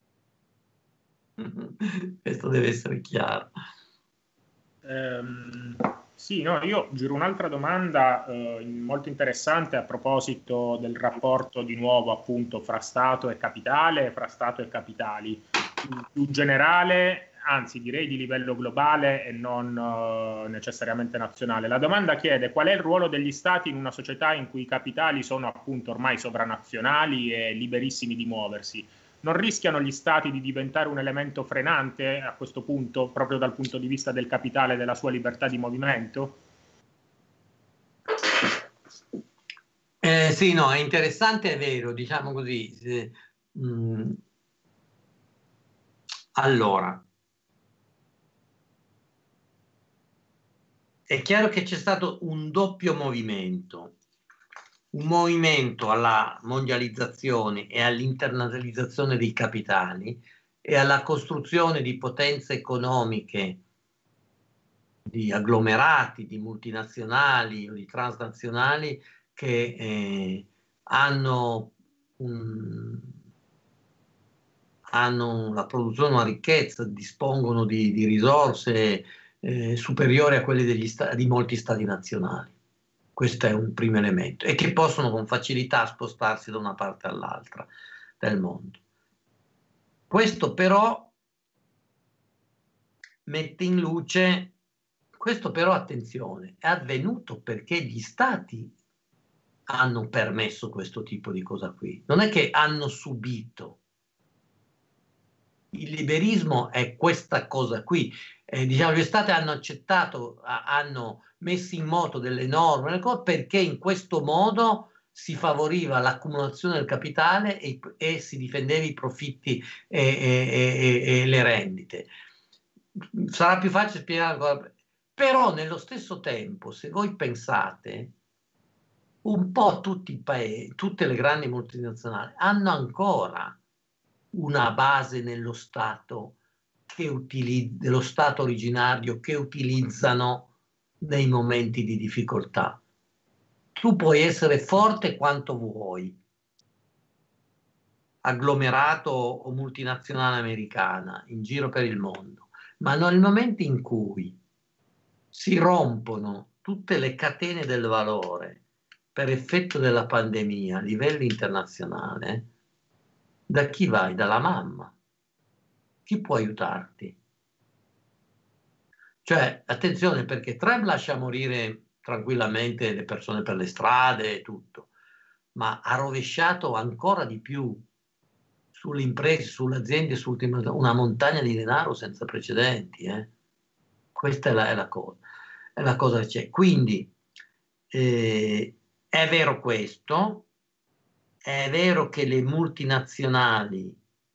Questo deve essere chiaro. Um, sì, no, io giro un'altra domanda eh, molto interessante a proposito del rapporto di nuovo appunto fra Stato e capitale, fra Stato e capitali, più, più generale, anzi direi di livello globale e non uh, necessariamente nazionale. La domanda chiede qual è il ruolo degli Stati in una società in cui i capitali sono appunto ormai sovranazionali e liberissimi di muoversi. Non rischiano gli stati di diventare un elemento frenante a questo punto, proprio dal punto di vista del capitale e della sua libertà di movimento? Eh, sì, no, è interessante, è vero, diciamo così. Eh, mh, allora, è chiaro che c'è stato un doppio movimento. Un movimento alla mondializzazione e all'internazionalizzazione dei capitali e alla costruzione di potenze economiche, di agglomerati, di multinazionali o di transnazionali che eh, hanno, un, hanno la produzione, una ricchezza, dispongono di, di risorse eh, superiori a quelle degli sta- di molti stati nazionali. Questo è un primo elemento, e che possono con facilità spostarsi da una parte all'altra del mondo. Questo però mette in luce, questo però attenzione, è avvenuto perché gli stati hanno permesso questo tipo di cosa qui, non è che hanno subito. Il liberismo è questa cosa qui. Eh, diciamo, gli stati hanno accettato, hanno messo in moto delle norme perché in questo modo si favoriva l'accumulazione del capitale e, e si difendeva i profitti e, e, e, e le rendite. Sarà più facile spiegare, però nello stesso tempo, se voi pensate, un po' tutti i paesi, tutte le grandi multinazionali hanno ancora una base nello Stato che utilizza, dello Stato originario che utilizzano nei momenti di difficoltà. Tu puoi essere forte quanto vuoi, agglomerato o multinazionale americana in giro per il mondo, ma nel momento in cui si rompono tutte le catene del valore per effetto della pandemia a livello internazionale, da chi vai? Dalla mamma. Chi può aiutarti? Cioè, attenzione, perché Trump lascia morire tranquillamente le persone per le strade e tutto, ma ha rovesciato ancora di più sulle imprese, sulle aziende, su una montagna di denaro senza precedenti. Eh? Questa è la, è la cosa, è la cosa che c'è. Quindi eh, è vero questo, è vero che le multinazionali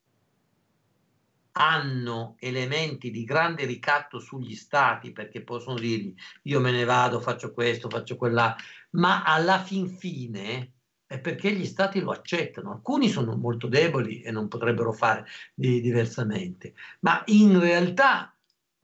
hanno elementi di grande ricatto sugli stati, perché possono dirgli io me ne vado, faccio questo, faccio quella, ma alla fin fine è perché gli stati lo accettano. Alcuni sono molto deboli e non potrebbero fare di, diversamente, ma in realtà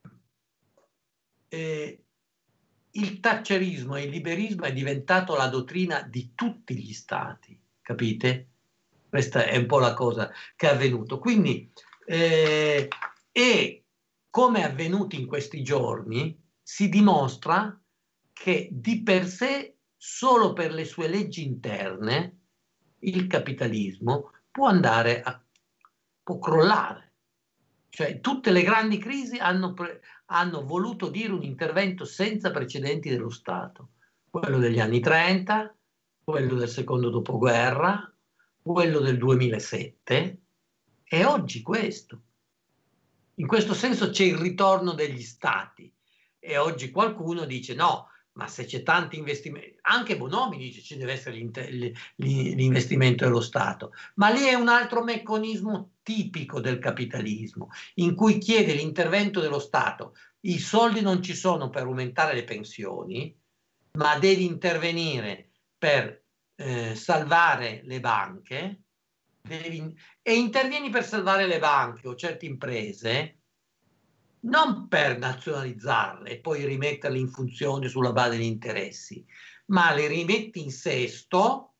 eh, il thatcherismo e il liberismo è diventato la dottrina di tutti gli stati, capite? Questa è un po' la cosa che è avvenuto. Quindi Eh, e come è avvenuto in questi giorni si dimostra che di per sé, solo per le sue leggi interne, il capitalismo può andare a può crollare. Cioè tutte le grandi crisi hanno, hanno voluto dire un intervento senza precedenti dello Stato, quello degli anni trenta, quello del secondo dopoguerra, quello del duemilasette e oggi questo. In questo senso c'è il ritorno degli stati e oggi qualcuno dice no, ma se c'è tanti investimenti, anche Bonomi dice ci deve essere l'investimento dello Stato, ma lì è un altro meccanismo tipico del capitalismo in cui chiede l'intervento dello Stato. I soldi non ci sono per aumentare le pensioni, ma devi intervenire per eh, salvare le banche. Devi, e intervieni per salvare le banche o certe imprese non per nazionalizzarle e poi rimetterle in funzione sulla base degli interessi, ma le rimetti in sesto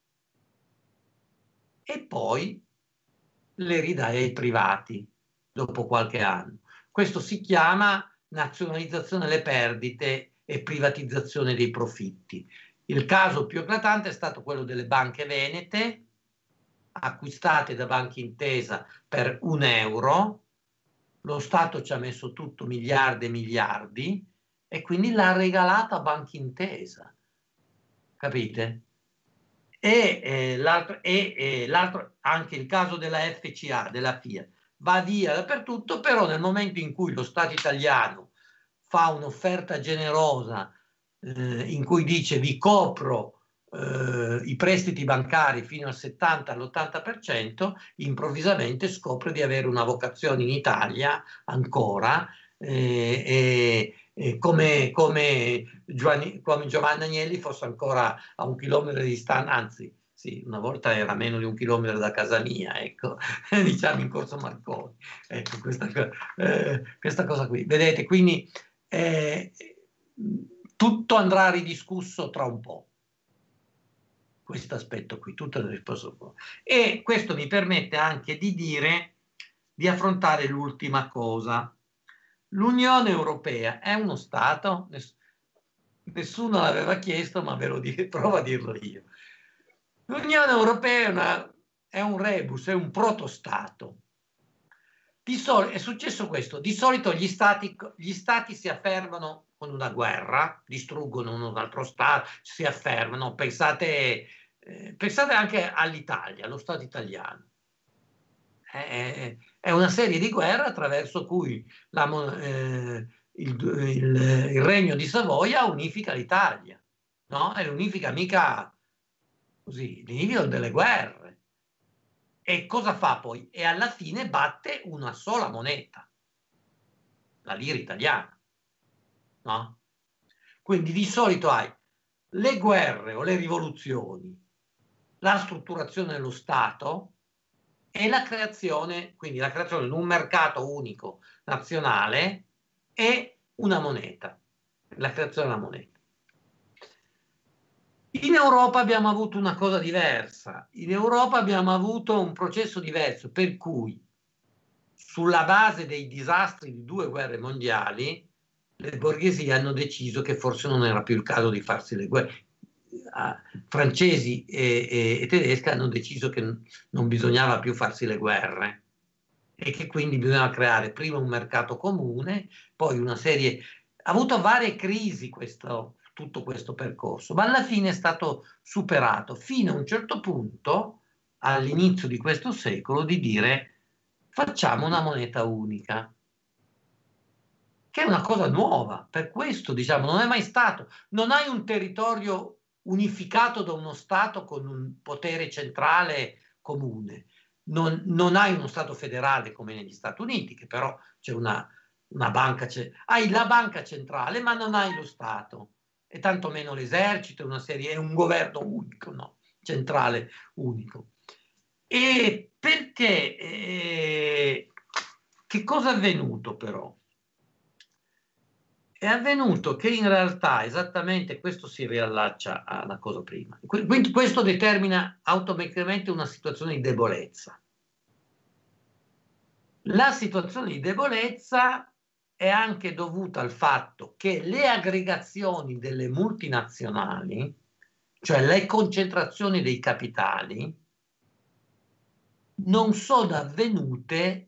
e poi le ridai ai privati dopo qualche anno. Questo si chiama nazionalizzazione delle perdite e privatizzazione dei profitti. Il caso più eclatante è stato quello delle banche venete, acquistate da Banca Intesa per un euro, lo Stato ci ha messo tutto miliardi e miliardi e quindi l'ha regalata a Banca Intesa, capite? E eh, l'altro, e, e l'altro, anche il caso della F C A, della Fiat, va via dappertutto, però nel momento in cui lo Stato italiano fa un'offerta generosa eh, in cui dice vi copro Uh, i prestiti bancari fino al settanta all'ottanta per cento, improvvisamente scopre di avere una vocazione in Italia ancora eh, eh, eh, come, come, Giovanni, come Giovanni Agnelli fosse ancora a un chilometro di distanza, anzi sì, una volta era meno di un chilometro da casa mia, ecco, diciamo in Corso Marconi, ecco questa, eh, questa cosa qui, vedete, quindi eh, tutto andrà ridiscusso tra un po'. Questo aspetto qui, tutto il risposto. E questo mi permette anche di dire, di affrontare l'ultima cosa. L'Unione Europea è uno Stato? Ness- nessuno l'aveva chiesto, ma ve lo dico, provo a dirlo io. L'Unione Europea è, una, è un rebus, è un protostato. Di solito è successo questo, di solito gli stati, gli stati si affermano con una guerra, distruggono un altro Stato, si affermano, pensate... Eh, pensate anche all'Italia, allo Stato italiano. È, è una serie di guerre attraverso cui la, eh, il, il, il Regno di Savoia unifica l'Italia, no? E unifica mica così, unifica delle guerre. E cosa fa poi? E alla fine batte una sola moneta, la lira italiana, no? Quindi di solito hai le guerre o le rivoluzioni, la strutturazione dello Stato e la creazione, quindi la creazione di un mercato unico nazionale e una moneta, la creazione della moneta. In Europa abbiamo avuto una cosa diversa, in Europa abbiamo avuto un processo diverso, per cui sulla base dei disastri di due guerre mondiali le borghesie hanno deciso che forse non era più il caso di farsi le guerre. Francesi e, e, e tedeschi hanno deciso che non bisognava più farsi le guerre e che quindi bisognava creare prima un mercato comune, poi una serie avuto varie crisi questo, tutto questo percorso, ma alla fine è stato superato fino a un certo punto, all'inizio di questo secolo, di dire facciamo una moneta unica, che è una cosa nuova. Per questo, diciamo, non è mai stato, non hai un territorio unificato da uno Stato con un potere centrale comune, non, non hai uno Stato federale come negli Stati Uniti, che però c'è una, una banca, hai la banca centrale ma non hai lo Stato, e tantomeno l'esercito, una serie, è un governo unico, no? Centrale unico. E perché, eh, che cosa è avvenuto però? È avvenuto che in realtà esattamente questo si riallaccia alla cosa prima. Quindi questo determina automaticamente una situazione di debolezza. La situazione di debolezza è anche dovuta al fatto che le aggregazioni delle multinazionali, cioè le concentrazioni dei capitali, non sono avvenute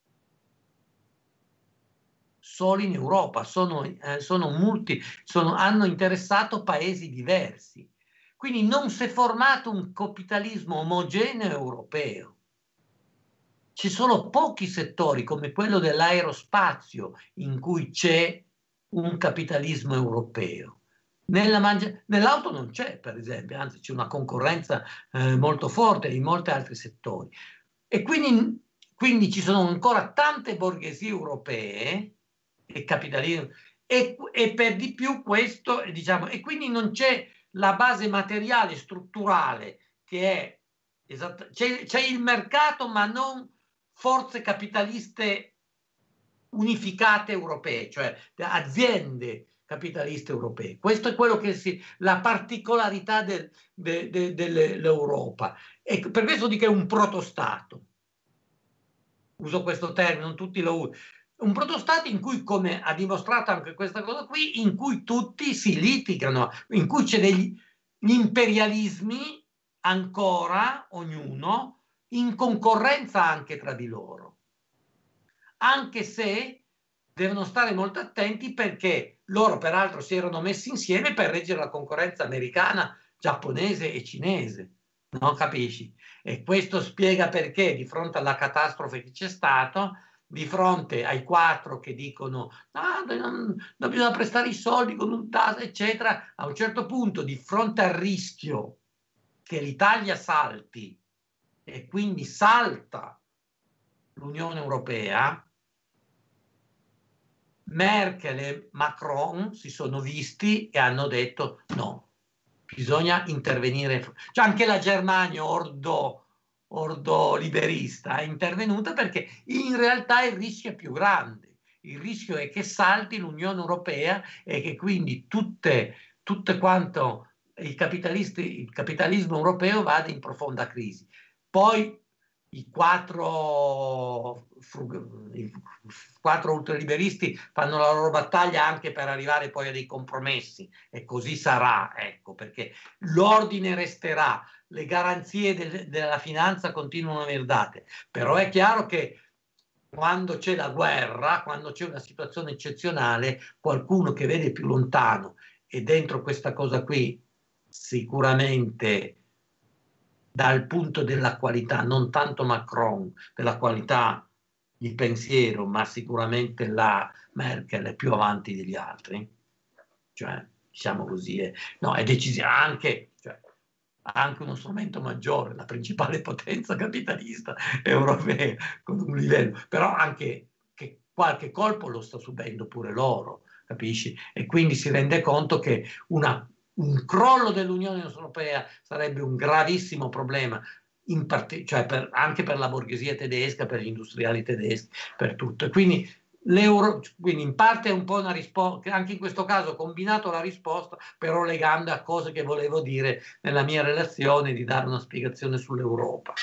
solo in Europa, sono, eh, sono multi, sono, hanno interessato paesi diversi. Quindi non si è formato un capitalismo omogeneo europeo. Ci sono pochi settori come quello dell'aerospazio in cui c'è un capitalismo europeo. Nell'auto non c'è, per esempio, anzi c'è una concorrenza eh, molto forte in molti altri settori. E quindi, quindi ci sono ancora tante borghesie europee e capitalismo, e, e per di più questo, diciamo, e quindi non c'è la base materiale strutturale che è esatta, c'è, c'è il mercato ma non forze capitaliste unificate europee, cioè aziende capitaliste europee. Questo è quello che si, la particolarità del, de, de, dell'Europa. E per questo dico che è un protostato. Uso questo termine, non tutti lo usano. Un protostato in cui, come ha dimostrato anche questa cosa qui, in cui tutti si litigano, in cui c'è degli imperialismi ancora, ognuno, in concorrenza anche tra di loro. Anche se devono stare molto attenti perché loro peraltro si erano messi insieme per reggere la concorrenza americana, giapponese e cinese. Non capisci? E questo spiega perché di fronte alla catastrofe che c'è stato, di fronte ai quattro che dicono ah, non, non bisogna prestare i soldi con un tasso, eccetera, a un certo punto, di fronte al rischio che l'Italia salti e quindi salta l'Unione Europea, Merkel e Macron si sono visti e hanno detto no, bisogna intervenire. Cioè anche la Germania, ordo, ordo liberista, è intervenuta perché in realtà il rischio è più grande. Il rischio è che salti l'Unione Europea e che quindi tutte, tutte quanto il, il capitalismo europeo vada in profonda crisi. Poi i quattro, i quattro ultraliberisti fanno la loro battaglia anche per arrivare poi a dei compromessi, e così sarà, ecco, perché l'ordine resterà, le garanzie del, della finanza continuano a venire date, però è chiaro che quando c'è la guerra, quando c'è una situazione eccezionale, qualcuno che vede più lontano, e dentro questa cosa qui sicuramente dal punto della qualità, non tanto Macron, della qualità di pensiero, ma sicuramente la Merkel è più avanti degli altri, cioè diciamo così, è, no, è decisiva anche, cioè, ha anche uno strumento maggiore, la principale potenza capitalista europea, con un livello, però anche che qualche colpo lo sta subendo pure loro, capisci? E quindi si rende conto che una un crollo dell'Unione Europea sarebbe un gravissimo problema, in part- cioè per, anche per la borghesia tedesca, per gli industriali tedeschi, per tutto. E quindi, l'euro, quindi in parte è un po' una risposta, anche in questo caso ho combinato la risposta, però legando a cose che volevo dire nella mia relazione, di dare una spiegazione sull'Europa.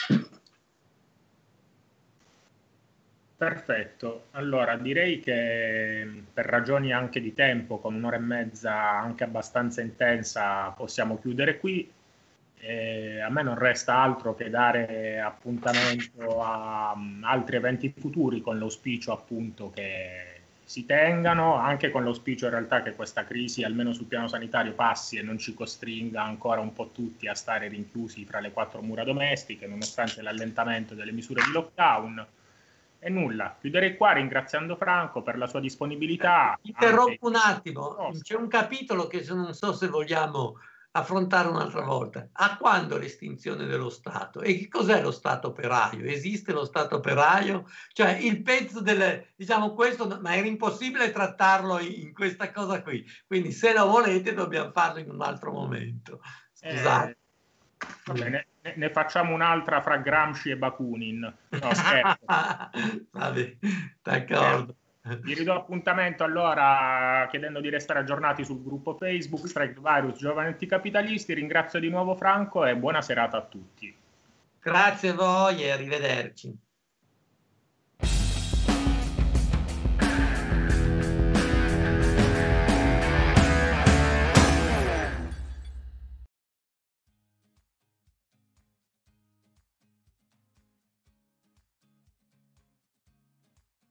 Perfetto, allora direi che per ragioni anche di tempo, con un'ora e mezza anche abbastanza intensa, possiamo chiudere qui. E a me non resta altro che dare appuntamento a um, altri eventi futuri, con l'auspicio appunto che si tengano, anche con l'auspicio in realtà che questa crisi, almeno sul piano sanitario, passi e non ci costringa ancora un po' tutti a stare rinchiusi fra le quattro mura domestiche, nonostante l'allentamento delle misure di lockdown. E nulla, chiuderei qua ringraziando Franco per la sua disponibilità. Interrompo un attimo, c'è un capitolo che non so se vogliamo affrontare un'altra volta. A quando l'estinzione dello Stato? E che cos'è lo Stato operaio? Esiste lo Stato operaio? Cioè il pezzo del, diciamo questo, ma era impossibile trattarlo in questa cosa qui. Quindi se lo volete dobbiamo farlo in un altro momento. Scusate. Eh, va bene, ne, ne facciamo un'altra fra Gramsci e Bakunin. No, scherzo. Vabbè, d'accordo. Eh, vi ridò appuntamento allora chiedendo di restare aggiornati sul gruppo Facebook Strike the Virus Giovani Anticapitalisti. Ringrazio di nuovo Franco e buona serata a tutti. Grazie a voi e arrivederci.